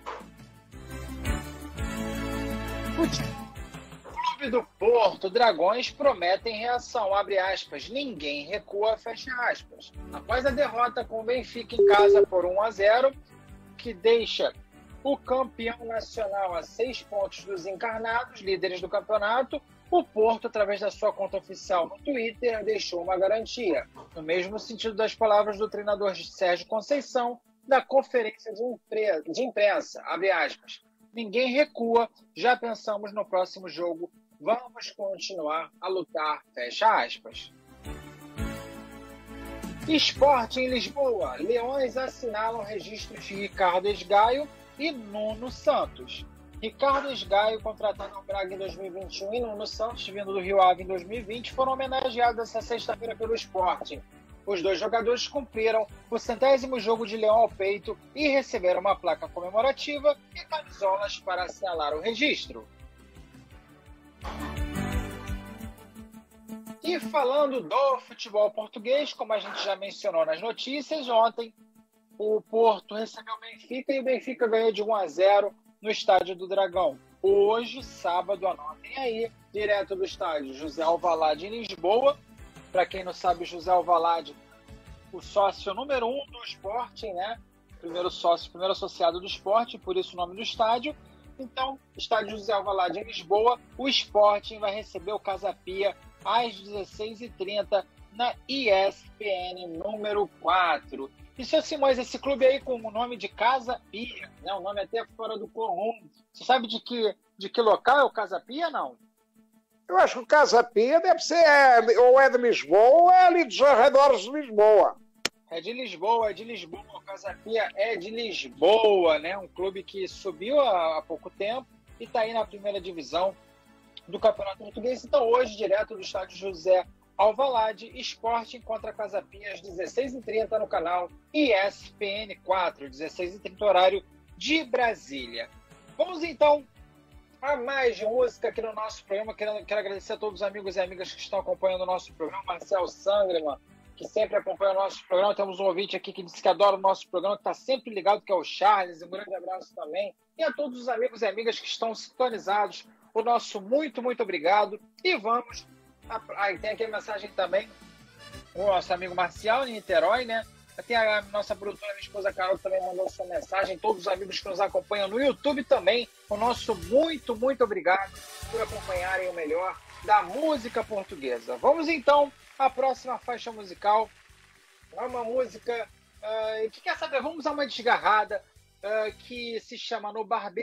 O Clube do Porto, Dragões prometem reação, abre aspas, ninguém recua, fecha aspas. Após a derrota com o Benfica em casa por um a zero, que deixa o campeão nacional a seis pontos dos encarnados, líderes do campeonato, o Porto, através da sua conta oficial no Twitter, deixou uma garantia, no mesmo sentido das palavras do treinador Sérgio Conceição, da conferência de, impre... de imprensa, abre aspas, ninguém recua, já pensamos no próximo jogo, vamos continuar a lutar, fecha aspas. Esporte em Lisboa, Leões assinalam registros de Ricardo Esgaio e Nuno Santos. Ricardo Esgaio, contratado ao Braga em dois mil e vinte e um, e Nuno Santos, vindo do Rio Ave em dois mil e vinte, foram homenageados essa sexta-feira pelo Sporting. Os dois jogadores cumpriram o centésimo jogo de Leão ao peito e receberam uma placa comemorativa e camisolas para assinalar o registro. E falando do futebol português, como a gente já mencionou nas notícias, ontem o Porto recebeu o Benfica e o Benfica ganhou de um a zero no Estádio do Dragão. Hoje, sábado, anotem aí, direto do estádio José Alvalade em Lisboa. Para quem não sabe, José Alvalade, o sócio número um do Sporting, né? Primeiro sócio, primeiro associado do Sporting, por isso o nome do estádio. Então, estádio José Alvalade em Lisboa, o Sporting vai receber o Casa Pia às dezesseis e trinta na E S P N número quatro. E, seu Simões, esse clube aí com o nome de Casa Pia, né? Um nome até fora do comum. Você sabe de que, de que local é o Casa Pia, não? Eu acho que o Casa Pia deve ser, ou é de Lisboa, ou é ali dos arredores de Lisboa. É de Lisboa, é de Lisboa. O Casa Pia é de Lisboa, né? Um clube que subiu há, há pouco tempo e está aí na primeira divisão do Campeonato Português. Então, hoje, direto do estádio José Alvalade, Sporting contra Casa Pia às dezesseis e trinta no canal E S P N quatro, dezesseis e trinta horário de Brasília. Vamos então a mais de música aqui no nosso programa. Quero, quero agradecer a todos os amigos e amigas que estão acompanhando o nosso programa. Marcel Sangreman, que sempre acompanha o nosso programa. Temos um ouvinte aqui que disse que adora o nosso programa, que está sempre ligado, que é o Charles. Um grande abraço também. E a todos os amigos e amigas que estão sintonizados, o nosso muito, muito obrigado. E vamos... Aí tem aqui a mensagem também, o nosso amigo Marcial, em Niterói, né? Tem a nossa produtora, minha esposa Carol, que também mandou sua mensagem. Todos os amigos que nos acompanham no YouTube também, o nosso muito, muito obrigado por acompanharem o melhor da música portuguesa. Vamos então à próxima faixa musical. É uma música uh, que quer saber, vamos a uma desgarrada uh, que se chama No Barbeiro,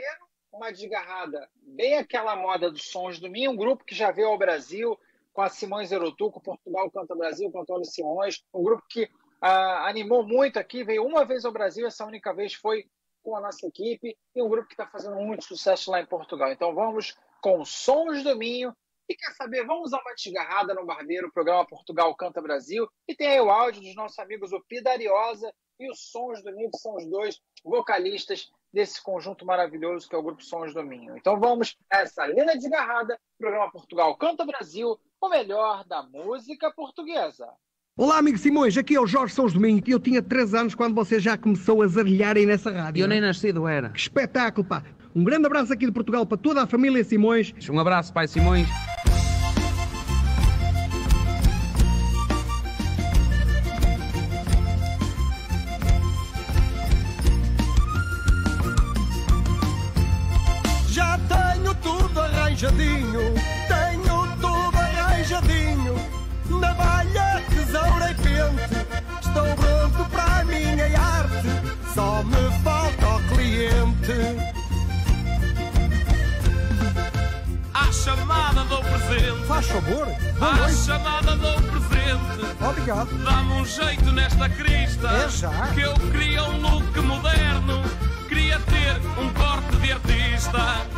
uma desgarrada, bem aquela moda dos sons do Minho, um grupo que já veio ao Brasil com a Simões Erotuco, Portugal Canta Brasil, com Antônio Simões, um grupo que ah, animou muito aqui, veio uma vez ao Brasil, essa única vez foi com a nossa equipe, e um grupo que está fazendo muito sucesso lá em Portugal. Então vamos com Sons do Minho. E quer saber, vamos dar uma desgarrada no Barbeiro, o programa Portugal Canta Brasil, e tem aí o áudio dos nossos amigos, o Pidariosa e os Sons do Minho, que são os dois vocalistas desse conjunto maravilhoso que é o grupo Sons do Minho. Então vamos a essa linda desgarrada, programa Portugal Canta Brasil, o melhor da música portuguesa. Olá, amigo Simões, aqui é o Jorge Sons Domingo. Eu tinha três anos quando você já começou a zarrilhar aí nessa rádio. Eu nem nascido era. Que espetáculo, pá. Um grande abraço aqui de Portugal para toda a família Simões. Um abraço, pai Simões. Já tenho tudo arranjadinho, tenho tudo arranjadinho. Navalha, tesoura e pente, estou pronto para a minha arte, só me falta o cliente. À chamada dou presente. Faz favor. À chamada dou presente. Obrigado. Dá-me um jeito nesta crista. É já. Que eu queria um look moderno, queria ter um corte de artista.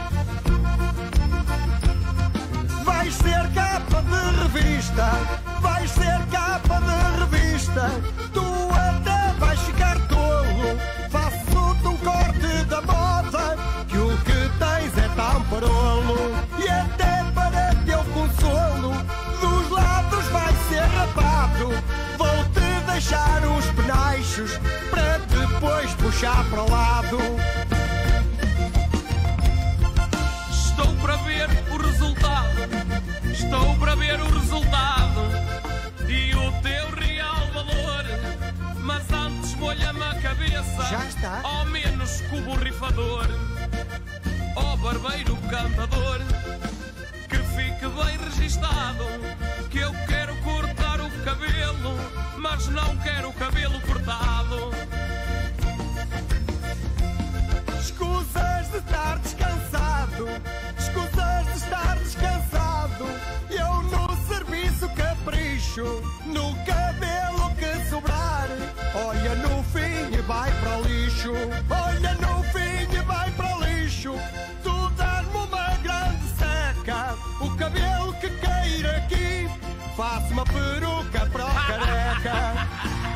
Vais ser capa de revista, vais ser capa de revista. Tu até vais ficar tolo, faço-te um corte da moda, que o que tens é tão parolo. E até para teu consolo, dos lados vai ser rapado. Vou-te deixar os penachos, para depois puxar para o lado. Estou para ver o resultado, estou para ver o resultado e o teu real valor. Mas antes molha-me a cabeça, já está. Ao menos com o borrifador, ó barbeiro cantador, que fique bem registado, que eu quero cortar o cabelo, mas não quero o cabelo cortado. Escusas de estar descansado, escusas de estar descansado. Eu no serviço capricho, no cabelo que sobrar. Olha no fim e vai para o lixo, olha no fim e vai para o lixo. Tu dás-me uma grande seca, o cabelo que cair aqui, faço uma peruca para o careca.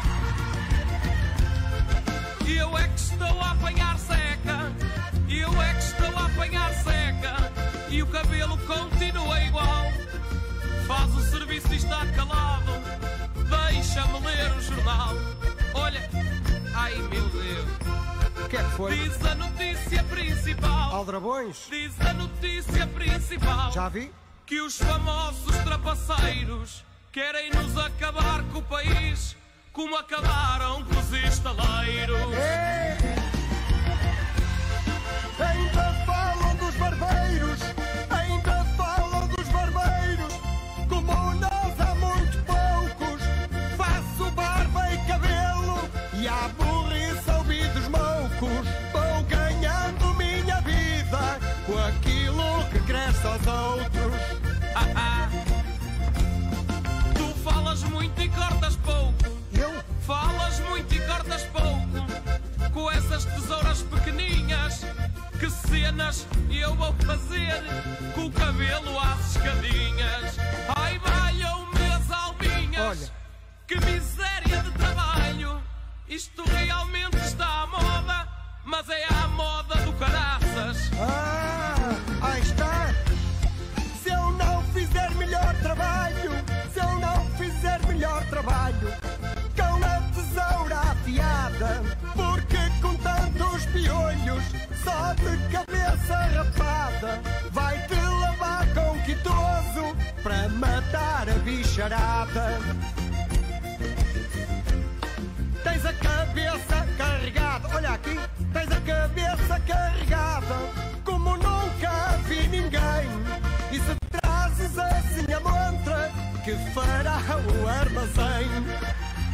E eu é que estou a apanhar seca, e eu é que estou a apanhar seca, e o cabelo continua igual. Faz o serviço e está calado, deixa-me ler o jornal. Olha, ai meu Deus, o que é que foi? Diz a notícia principal. Aldrabões. Diz a notícia principal. Já vi. Que os famosos trapaceiros querem nos acabar com o país, como acabaram com os estaleiros. É. Ainda falam dos barbeiros, ainda falam dos barbeiros, como nós há muito poucos. Faço barba e cabelo e à burrice ouvi dos moucos. Vou ganhando minha vida com aquilo que cresce aos outros. Ah, ah. Tu falas muito e cortas pouco. Eu? Falas muito e cortas pouco, com essas tesouras pequeninhas. Que cenas eu vou fazer com o cabelo às escadinhas. Ai, valham-me as albinhas. Olha. Que miséria de trabalho. Isto realmente está à moda, mas é à moda do caraças. Ah, aí está. Se eu não fizer melhor trabalho, se eu não fizer melhor trabalho, com a tesoura afiada, porque com tantos piolhos, só de cabeça rapada, vai-te lavar com quitoso para matar a bicharada. Tens a cabeça carregada, olha aqui, tens a cabeça carregada, como nunca vi ninguém. E se trazes assim a montra, que fará o armazém.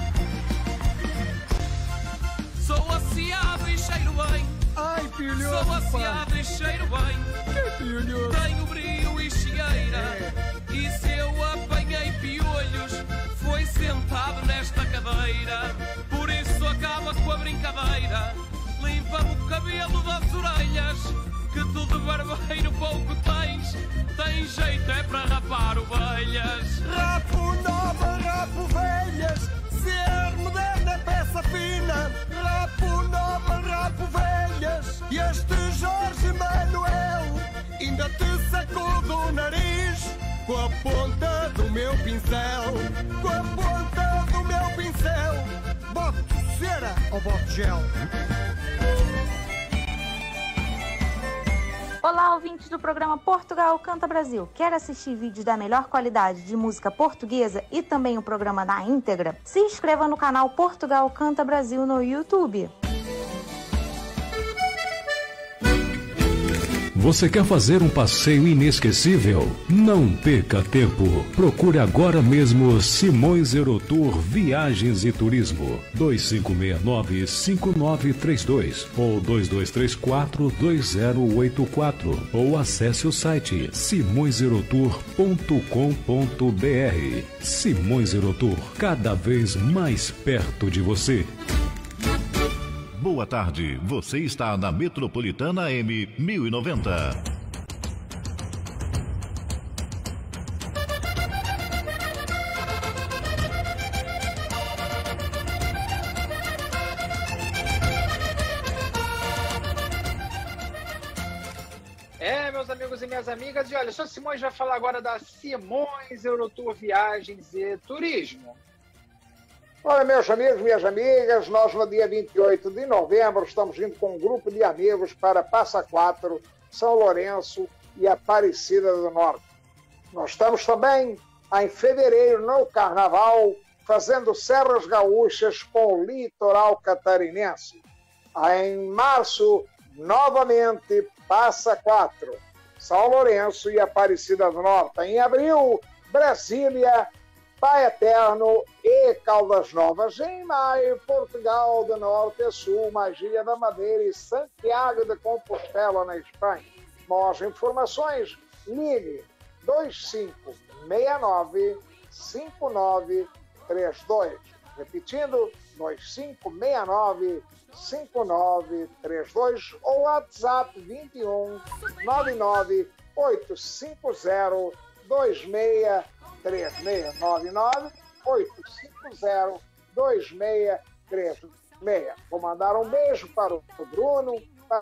Sou aciado e cheiro bem. Ai, filho. Sou laceado e cheiro bem. Tenho brilho e chieira. E se eu apanhei piolhos, foi sentado nesta cadeira. Por isso acaba com a brincadeira. Limpa-me o cabelo das orelhas, que tu de barbeiro pouco tens. Tem jeito é para rapar ovelhas. Rapo nova, rapo velhas. Ser moderna é peça fina. Rapo nova, rapo velhas. E este Jorge Manuel ainda te sacudo o nariz com a ponta do meu pincel. Com a ponta do meu pincel. Bote cera ou bote gel? Olá, ouvintes do programa Portugal Canta Brasil. Quer assistir vídeos da melhor qualidade de música portuguesa e também o programa na íntegra? Se inscreva no canal Portugal Canta Brasil no YouTube. Você quer fazer um passeio inesquecível? Não perca tempo. Procure agora mesmo Simões Eurotour Viagens e Turismo. dois cinco seis nove, cinco nove três dois ou dois dois três quatro, dois zero oito quatro ou acesse o site simões eurotour ponto com ponto br. Simões Eurotour, cada vez mais perto de você. Boa tarde, você está na Metropolitana M mil e noventa. É, meus amigos e minhas amigas, e olha, o senhor Simões vai falar agora da Simões Eurotour Viagens e Turismo. Olha, meus amigos, minhas amigas, nós no dia vinte e oito de novembro estamos indo com um grupo de amigos para Passa Quatro, São Lourenço e Aparecida do Norte. Nós estamos também em fevereiro no Carnaval, fazendo Serras Gaúchas com o litoral catarinense. Em março, novamente, Passa Quatro, São Lourenço e Aparecida do Norte. Em abril, Brasília, Pai Eterno e Caldas Novas. Em maio, Portugal do Norte e Sul, Magia da Madeira e Santiago de Compostela, na Espanha. Mais informações, ligue dois cinco seis nove, cinco nove três dois. Repetindo, dois cinco seis nove, cinco nove três dois ou WhatsApp vinte e um, nove nove oito cinco zero, dois seis três seis nove nove oito cinco zero dois seis três seis. Vou mandar um beijo para o Bruno,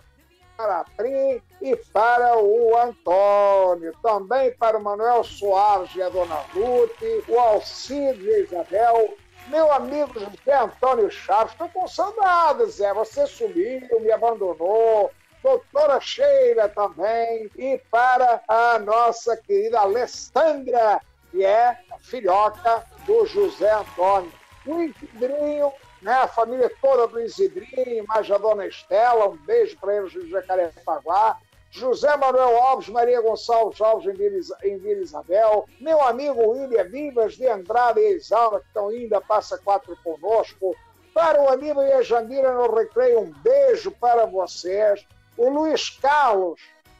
para a Pri e para o Antônio. Também para o Manuel Soares e a Dona Ruth, o Alcides e a Isabel, meu amigo José Antônio Chaves. Estou com saudades, Zé. Você sumiu, me abandonou. Doutora Sheila também. E para a nossa querida Alessandra, que é a filhoca do José Antônio. O Isidrinho, né, a família toda do Isidrinho, mais a dona Estela, um beijo para eles de Jacarepaguá. José Manuel Alves, Maria Gonçalves Alves em Vila, em Vila Isabel. Meu amigo William Vivas de Andrade e Isaura, que estão indo a Passa Quatro conosco. Para o amigo e a Jandira no Recreio, um beijo para vocês. O Luiz Carlos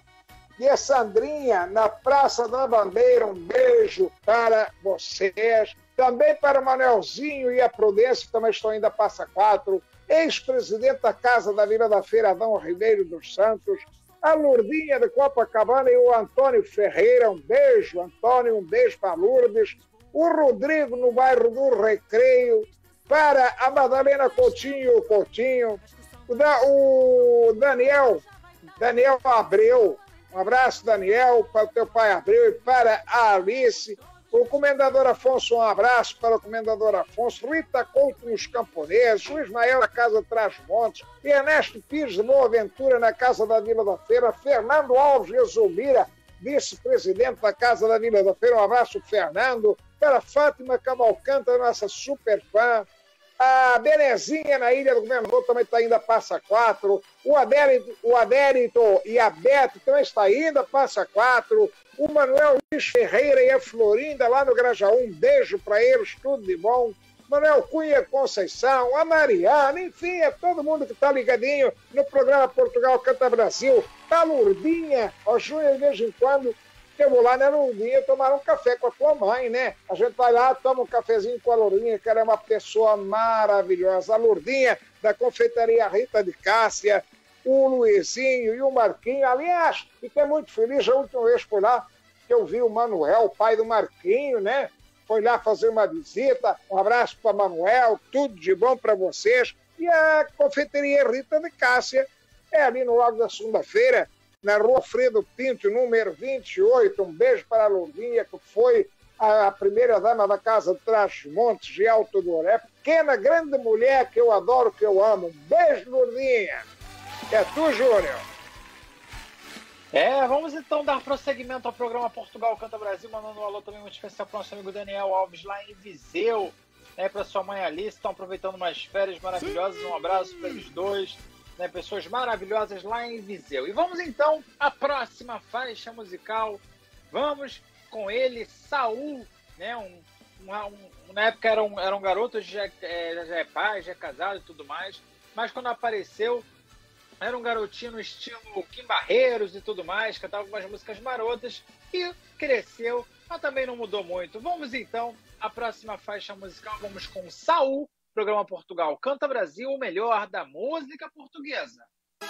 e a Sandrinha, na Praça da Bandeira, um beijo para vocês. Também para o Manelzinho e a Prudência, que também estão indo a Passa Quatro. Ex-presidente da Casa da Vila da Feira, Adão Ribeiro dos Santos. A Lourdinha de Copacabana e o Antônio Ferreira, um beijo. Antônio, um beijo para Lourdes. O Rodrigo, no bairro do Recreio. Para a Madalena Coutinho, Coutinho. O, da, o Daniel, Daniel Abreu. Um abraço, Daniel, para o teu pai Abreu e para a Alice. O comendador Afonso, um abraço para o comendador Afonso. Rita Couto nos Camponeses. O Ismael na Casa Trás-Montes. Ernesto Pires de Boa Ventura na Casa da Vila da Feira. Fernando Alves e Zulmira, vice-presidente da Casa da Vila da Feira. Um abraço, Fernando. Para Fátima Cavalcante, nossa super fã. A Benezinha na Ilha do Governador também está indo a Passa Quatro. O Adérito, o Adérito e a Beto também está indo a Passa Quatro. O Manuel Luiz Ferreira e a Florinda lá no Grajaú. Um beijo para eles, tudo de bom. Manuel Cunha Conceição, a Mariana, enfim, é todo mundo que está ligadinho no programa Portugal Canta Brasil. Tá Lourdinha, ó Júnior, de vez em quando eu vou lá na Lourdinha tomar um café com a tua mãe, né? A gente vai lá, toma um cafezinho com a Lourdinha, que ela é uma pessoa maravilhosa. A Lourdinha, da confeitaria Rita de Cássia, o Luizinho e o Marquinho. Aliás, fiquei muito feliz, a última vez foi lá que eu vi o Manuel, pai do Marquinho, né? Foi lá fazer uma visita. Um abraço para Manuel, tudo de bom para vocês. E a confeitaria Rita de Cássia é ali no Lago da Segunda-feira, na Rua Alfredo Pinto, número vinte e oito. Um beijo para a Lourdinha, que foi a primeira dama da Casa de Trás-os-Montes de Alto Douro. É pequena, grande mulher que eu adoro, que eu amo. Um beijo, Lourdinha. É tu, Júnior. É, vamos então dar prosseguimento ao programa Portugal Canta Brasil, mandando um alô também muito especial para o nosso amigo Daniel Alves lá em Viseu, né, para sua mãe Alice, estão aproveitando umas férias maravilhosas, um abraço para eles dois, né, pessoas maravilhosas lá em Viseu. E vamos então à próxima faixa musical, vamos com ele, Saul, né, um, um, um, na época era um, era um garoto, já é, já é pai, já é casado e tudo mais, mas quando apareceu, era um garotinho no estilo Kim Barreiros e tudo mais, cantava algumas músicas marotas e cresceu, mas também não mudou muito. Vamos então à próxima faixa musical, vamos com Saul, programa Portugal Canta Brasil, o melhor da música portuguesa.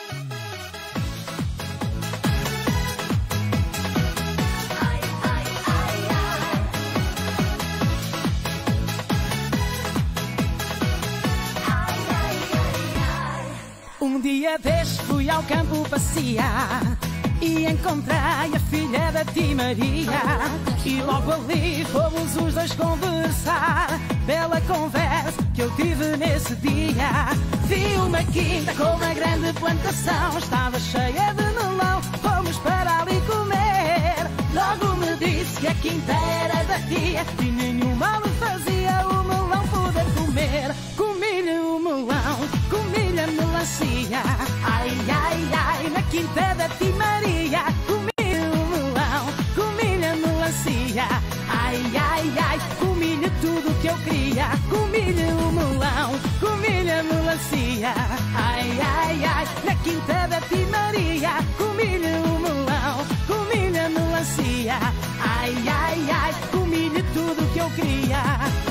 Um dia destes fui ao campo passear e encontrei a filha da tia Maria. E logo ali fomos os dois conversar. Bela conversa que eu tive nesse dia. Vi uma quinta com uma grande plantação, estava cheia de melão, fomos para ali comer. Logo me disse que a quinta era da tia e nenhum mal me fazia o melão poder comer. Comi-lhe o melão, comi-lhe a melancia. Ai, ai, ai, na quinta da tia Maria. Comi-lhe o melão, comi-lhe a melancia. Ai, ai, ai, comi-lhe tudo que eu queria. Comi-lhe o melão, comi-lhe a melancia. Ai, ai, ai, na quinta da tia Maria. Comi-lhe o melão, comi-lhe a melancia. Ai, ai, ai, comi-lhe tudo que eu queria.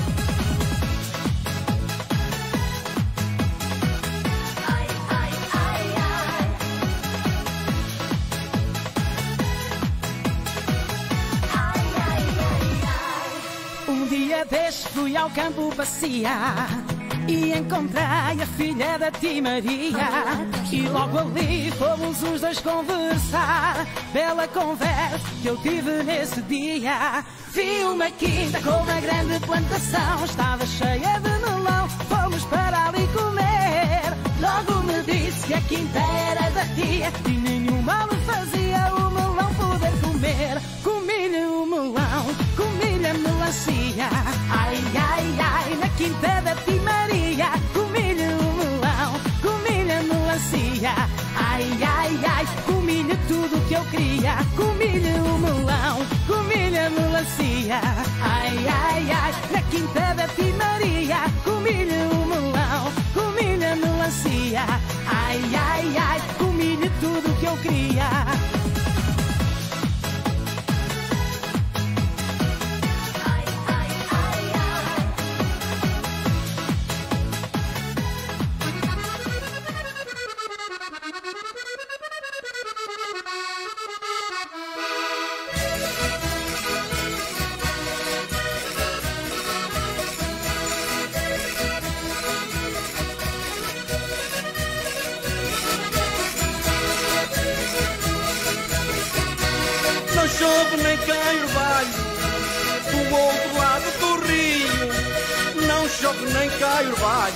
Um dia destes fui ao campo passear e encontrei a filha da tia Maria. E logo ali fomos os dois conversar. Bela conversa que eu tive nesse dia. Vi uma quinta com uma grande plantação, estava cheia de melão, fomos para ali comer. Logo me disse que a quinta era da tia e nenhum mal me fazia o melão poder comer. Comi-lhe o melão, comi-lhe a melancia. Ai, ai, ai, na quinta da tia Maria. Comi-lhe o melão, comi-lhe a melancia. Ai, ai, ai, comi-lhe tudo que eu queria. Comi-lhe o melão, comi-lhe a melancia. Ai, ai, ai, na quinta da tia Maria. Comi-lhe o melão, comi-lhe a melancia. Ai, ai, ai, comi-lhe tudo que eu queria. Não chove nem cai orvalho do outro lado do rio. Não chove nem cai orvalho.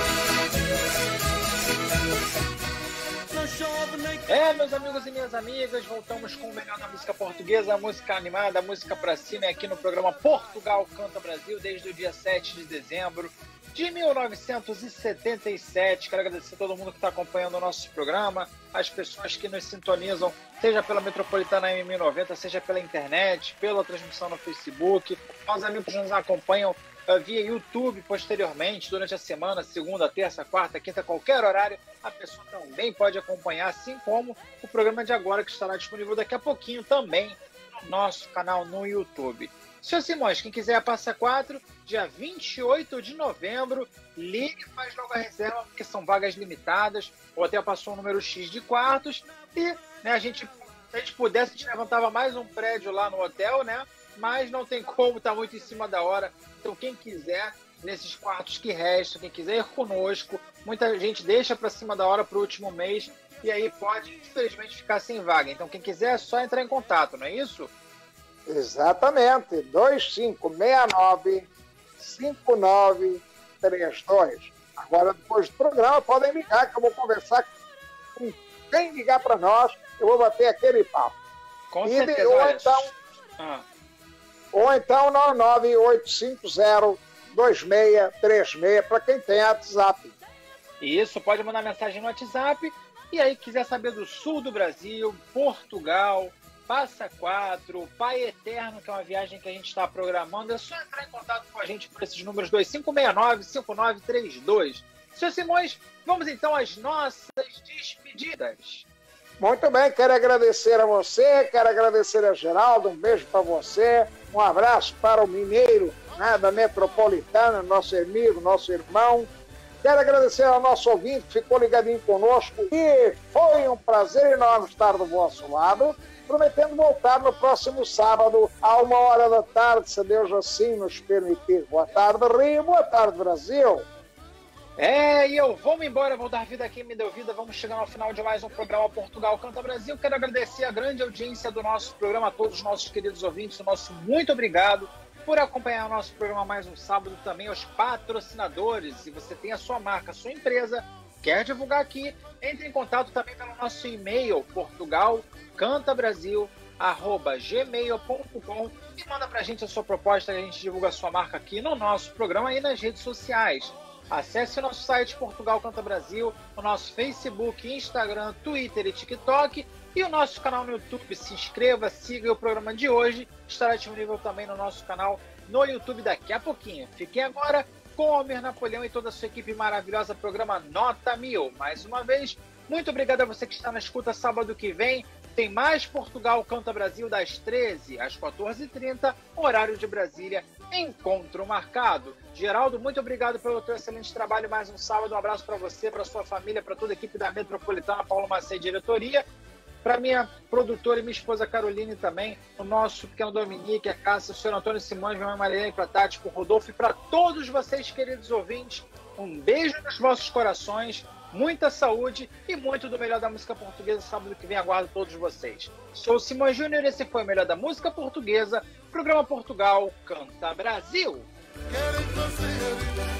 Não chove nem cai... É, meus amigos e minhas amigas, voltamos com o melhor da música portuguesa, a música animada, a música pra cima, aqui no programa Portugal Canta Brasil, desde o dia sete de dezembro de mil novecentos e setenta e sete. Quero agradecer a todo mundo que está acompanhando o nosso programa, as pessoas que nos sintonizam, seja pela Metropolitana M mil e noventa, seja pela internet, pela transmissão no Facebook, aos amigos que nos acompanham uh, via YouTube posteriormente, durante a semana, segunda, terça, quarta, quinta, qualquer horário, a pessoa também pode acompanhar, assim como o programa de agora, que estará disponível daqui a pouquinho também no nosso canal no YouTube. Senhor Simões, quem quiser a Passa quatro, dia vinte e oito de novembro, ligue e faz logo a reserva, porque são vagas limitadas. O hotel passou um número X de quartos e, né, a gente, se a gente pudesse, a gente levantava mais um prédio lá no hotel, né? Mas não tem como, tá muito em cima da hora. Então, quem quiser, nesses quartos que restam, quem quiser ir conosco, muita gente deixa para cima da hora para o último mês e aí pode, infelizmente, ficar sem vaga. Então, quem quiser é só entrar em contato, não é isso? Exatamente, dois cinco seis nove, cinco nove três dois. Agora, depois do programa, podem ligar, que eu vou conversar com quem ligar para nós, eu vou bater aquele papo. Com e certeza, de, ou, então, ah. ou então no nove oito cinco zero, dois seis três seis, para quem tem WhatsApp. Isso, pode mandar mensagem no WhatsApp. E aí, quiser saber do sul do Brasil, Portugal, Passa quatro, Pai Eterno, que é uma viagem que a gente está programando, é só entrar em contato com a gente por esses números dois cinco seis nove, cinco nove três dois. Senhor Simões, vamos então às nossas despedidas. Muito bem, quero agradecer a você, quero agradecer a Geraldo, um beijo para você, um abraço para o Mineiro, né, da Metropolitana, nosso amigo, nosso irmão. Quero agradecer ao nosso ouvinte que ficou ligadinho conosco e foi um prazer enorme estar do vosso lado, prometendo voltar no próximo sábado, a uma hora da tarde, se Deus assim nos permitir. Boa tarde, Rio. Boa tarde, Brasil. É, e eu vou me embora, vou dar vida a quem me deu vida. Vamos chegando ao final de mais um programa Portugal Canta Brasil. Quero agradecer a grande audiência do nosso programa, a todos os nossos queridos ouvintes. O nosso muito obrigado por acompanhar o nosso programa mais um sábado, também aos patrocinadores. Se você tem a sua marca, a sua empresa, quer divulgar aqui, entre em contato também pelo nosso e-mail, portugal canta brasil arroba gmail ponto com, e manda pra gente a sua proposta, que a gente divulga a sua marca aqui no nosso programa e nas redes sociais. Acesse o nosso site Portugal Canta Brasil, o nosso Facebook, Instagram, Twitter e TikTok e o nosso canal no YouTube. Se inscreva, siga o programa de hoje, estará disponível também no nosso canal no YouTube daqui a pouquinho. Fiquem agora com o Almir Napoleão e toda a sua equipe maravilhosa, programa Nota Mil. Mais uma vez, muito obrigado a você que está na escuta. Sábado que vem tem mais Portugal Canta Brasil das treze às quatorze e trinta, horário de Brasília, encontro marcado. Geraldo, muito obrigado pelo teu excelente trabalho mais um sábado. Um abraço para você, para sua família, para toda a equipe da Metropolitana, Paulo Macei, diretoria, para minha produtora e minha esposa Caroline também, o nosso pequeno Dominique, a Cássia, o senhor Antônio Simões, minha mãe Marilene, para Tati, para o Rodolfo e para todos vocês, queridos ouvintes. Um beijo nos vossos corações, muita saúde e muito do melhor da música portuguesa. Sábado que vem aguardo todos vocês. Sou o Simões Júnior e esse foi o Melhor da Música Portuguesa, programa Portugal Canta Brasil. Querem fazer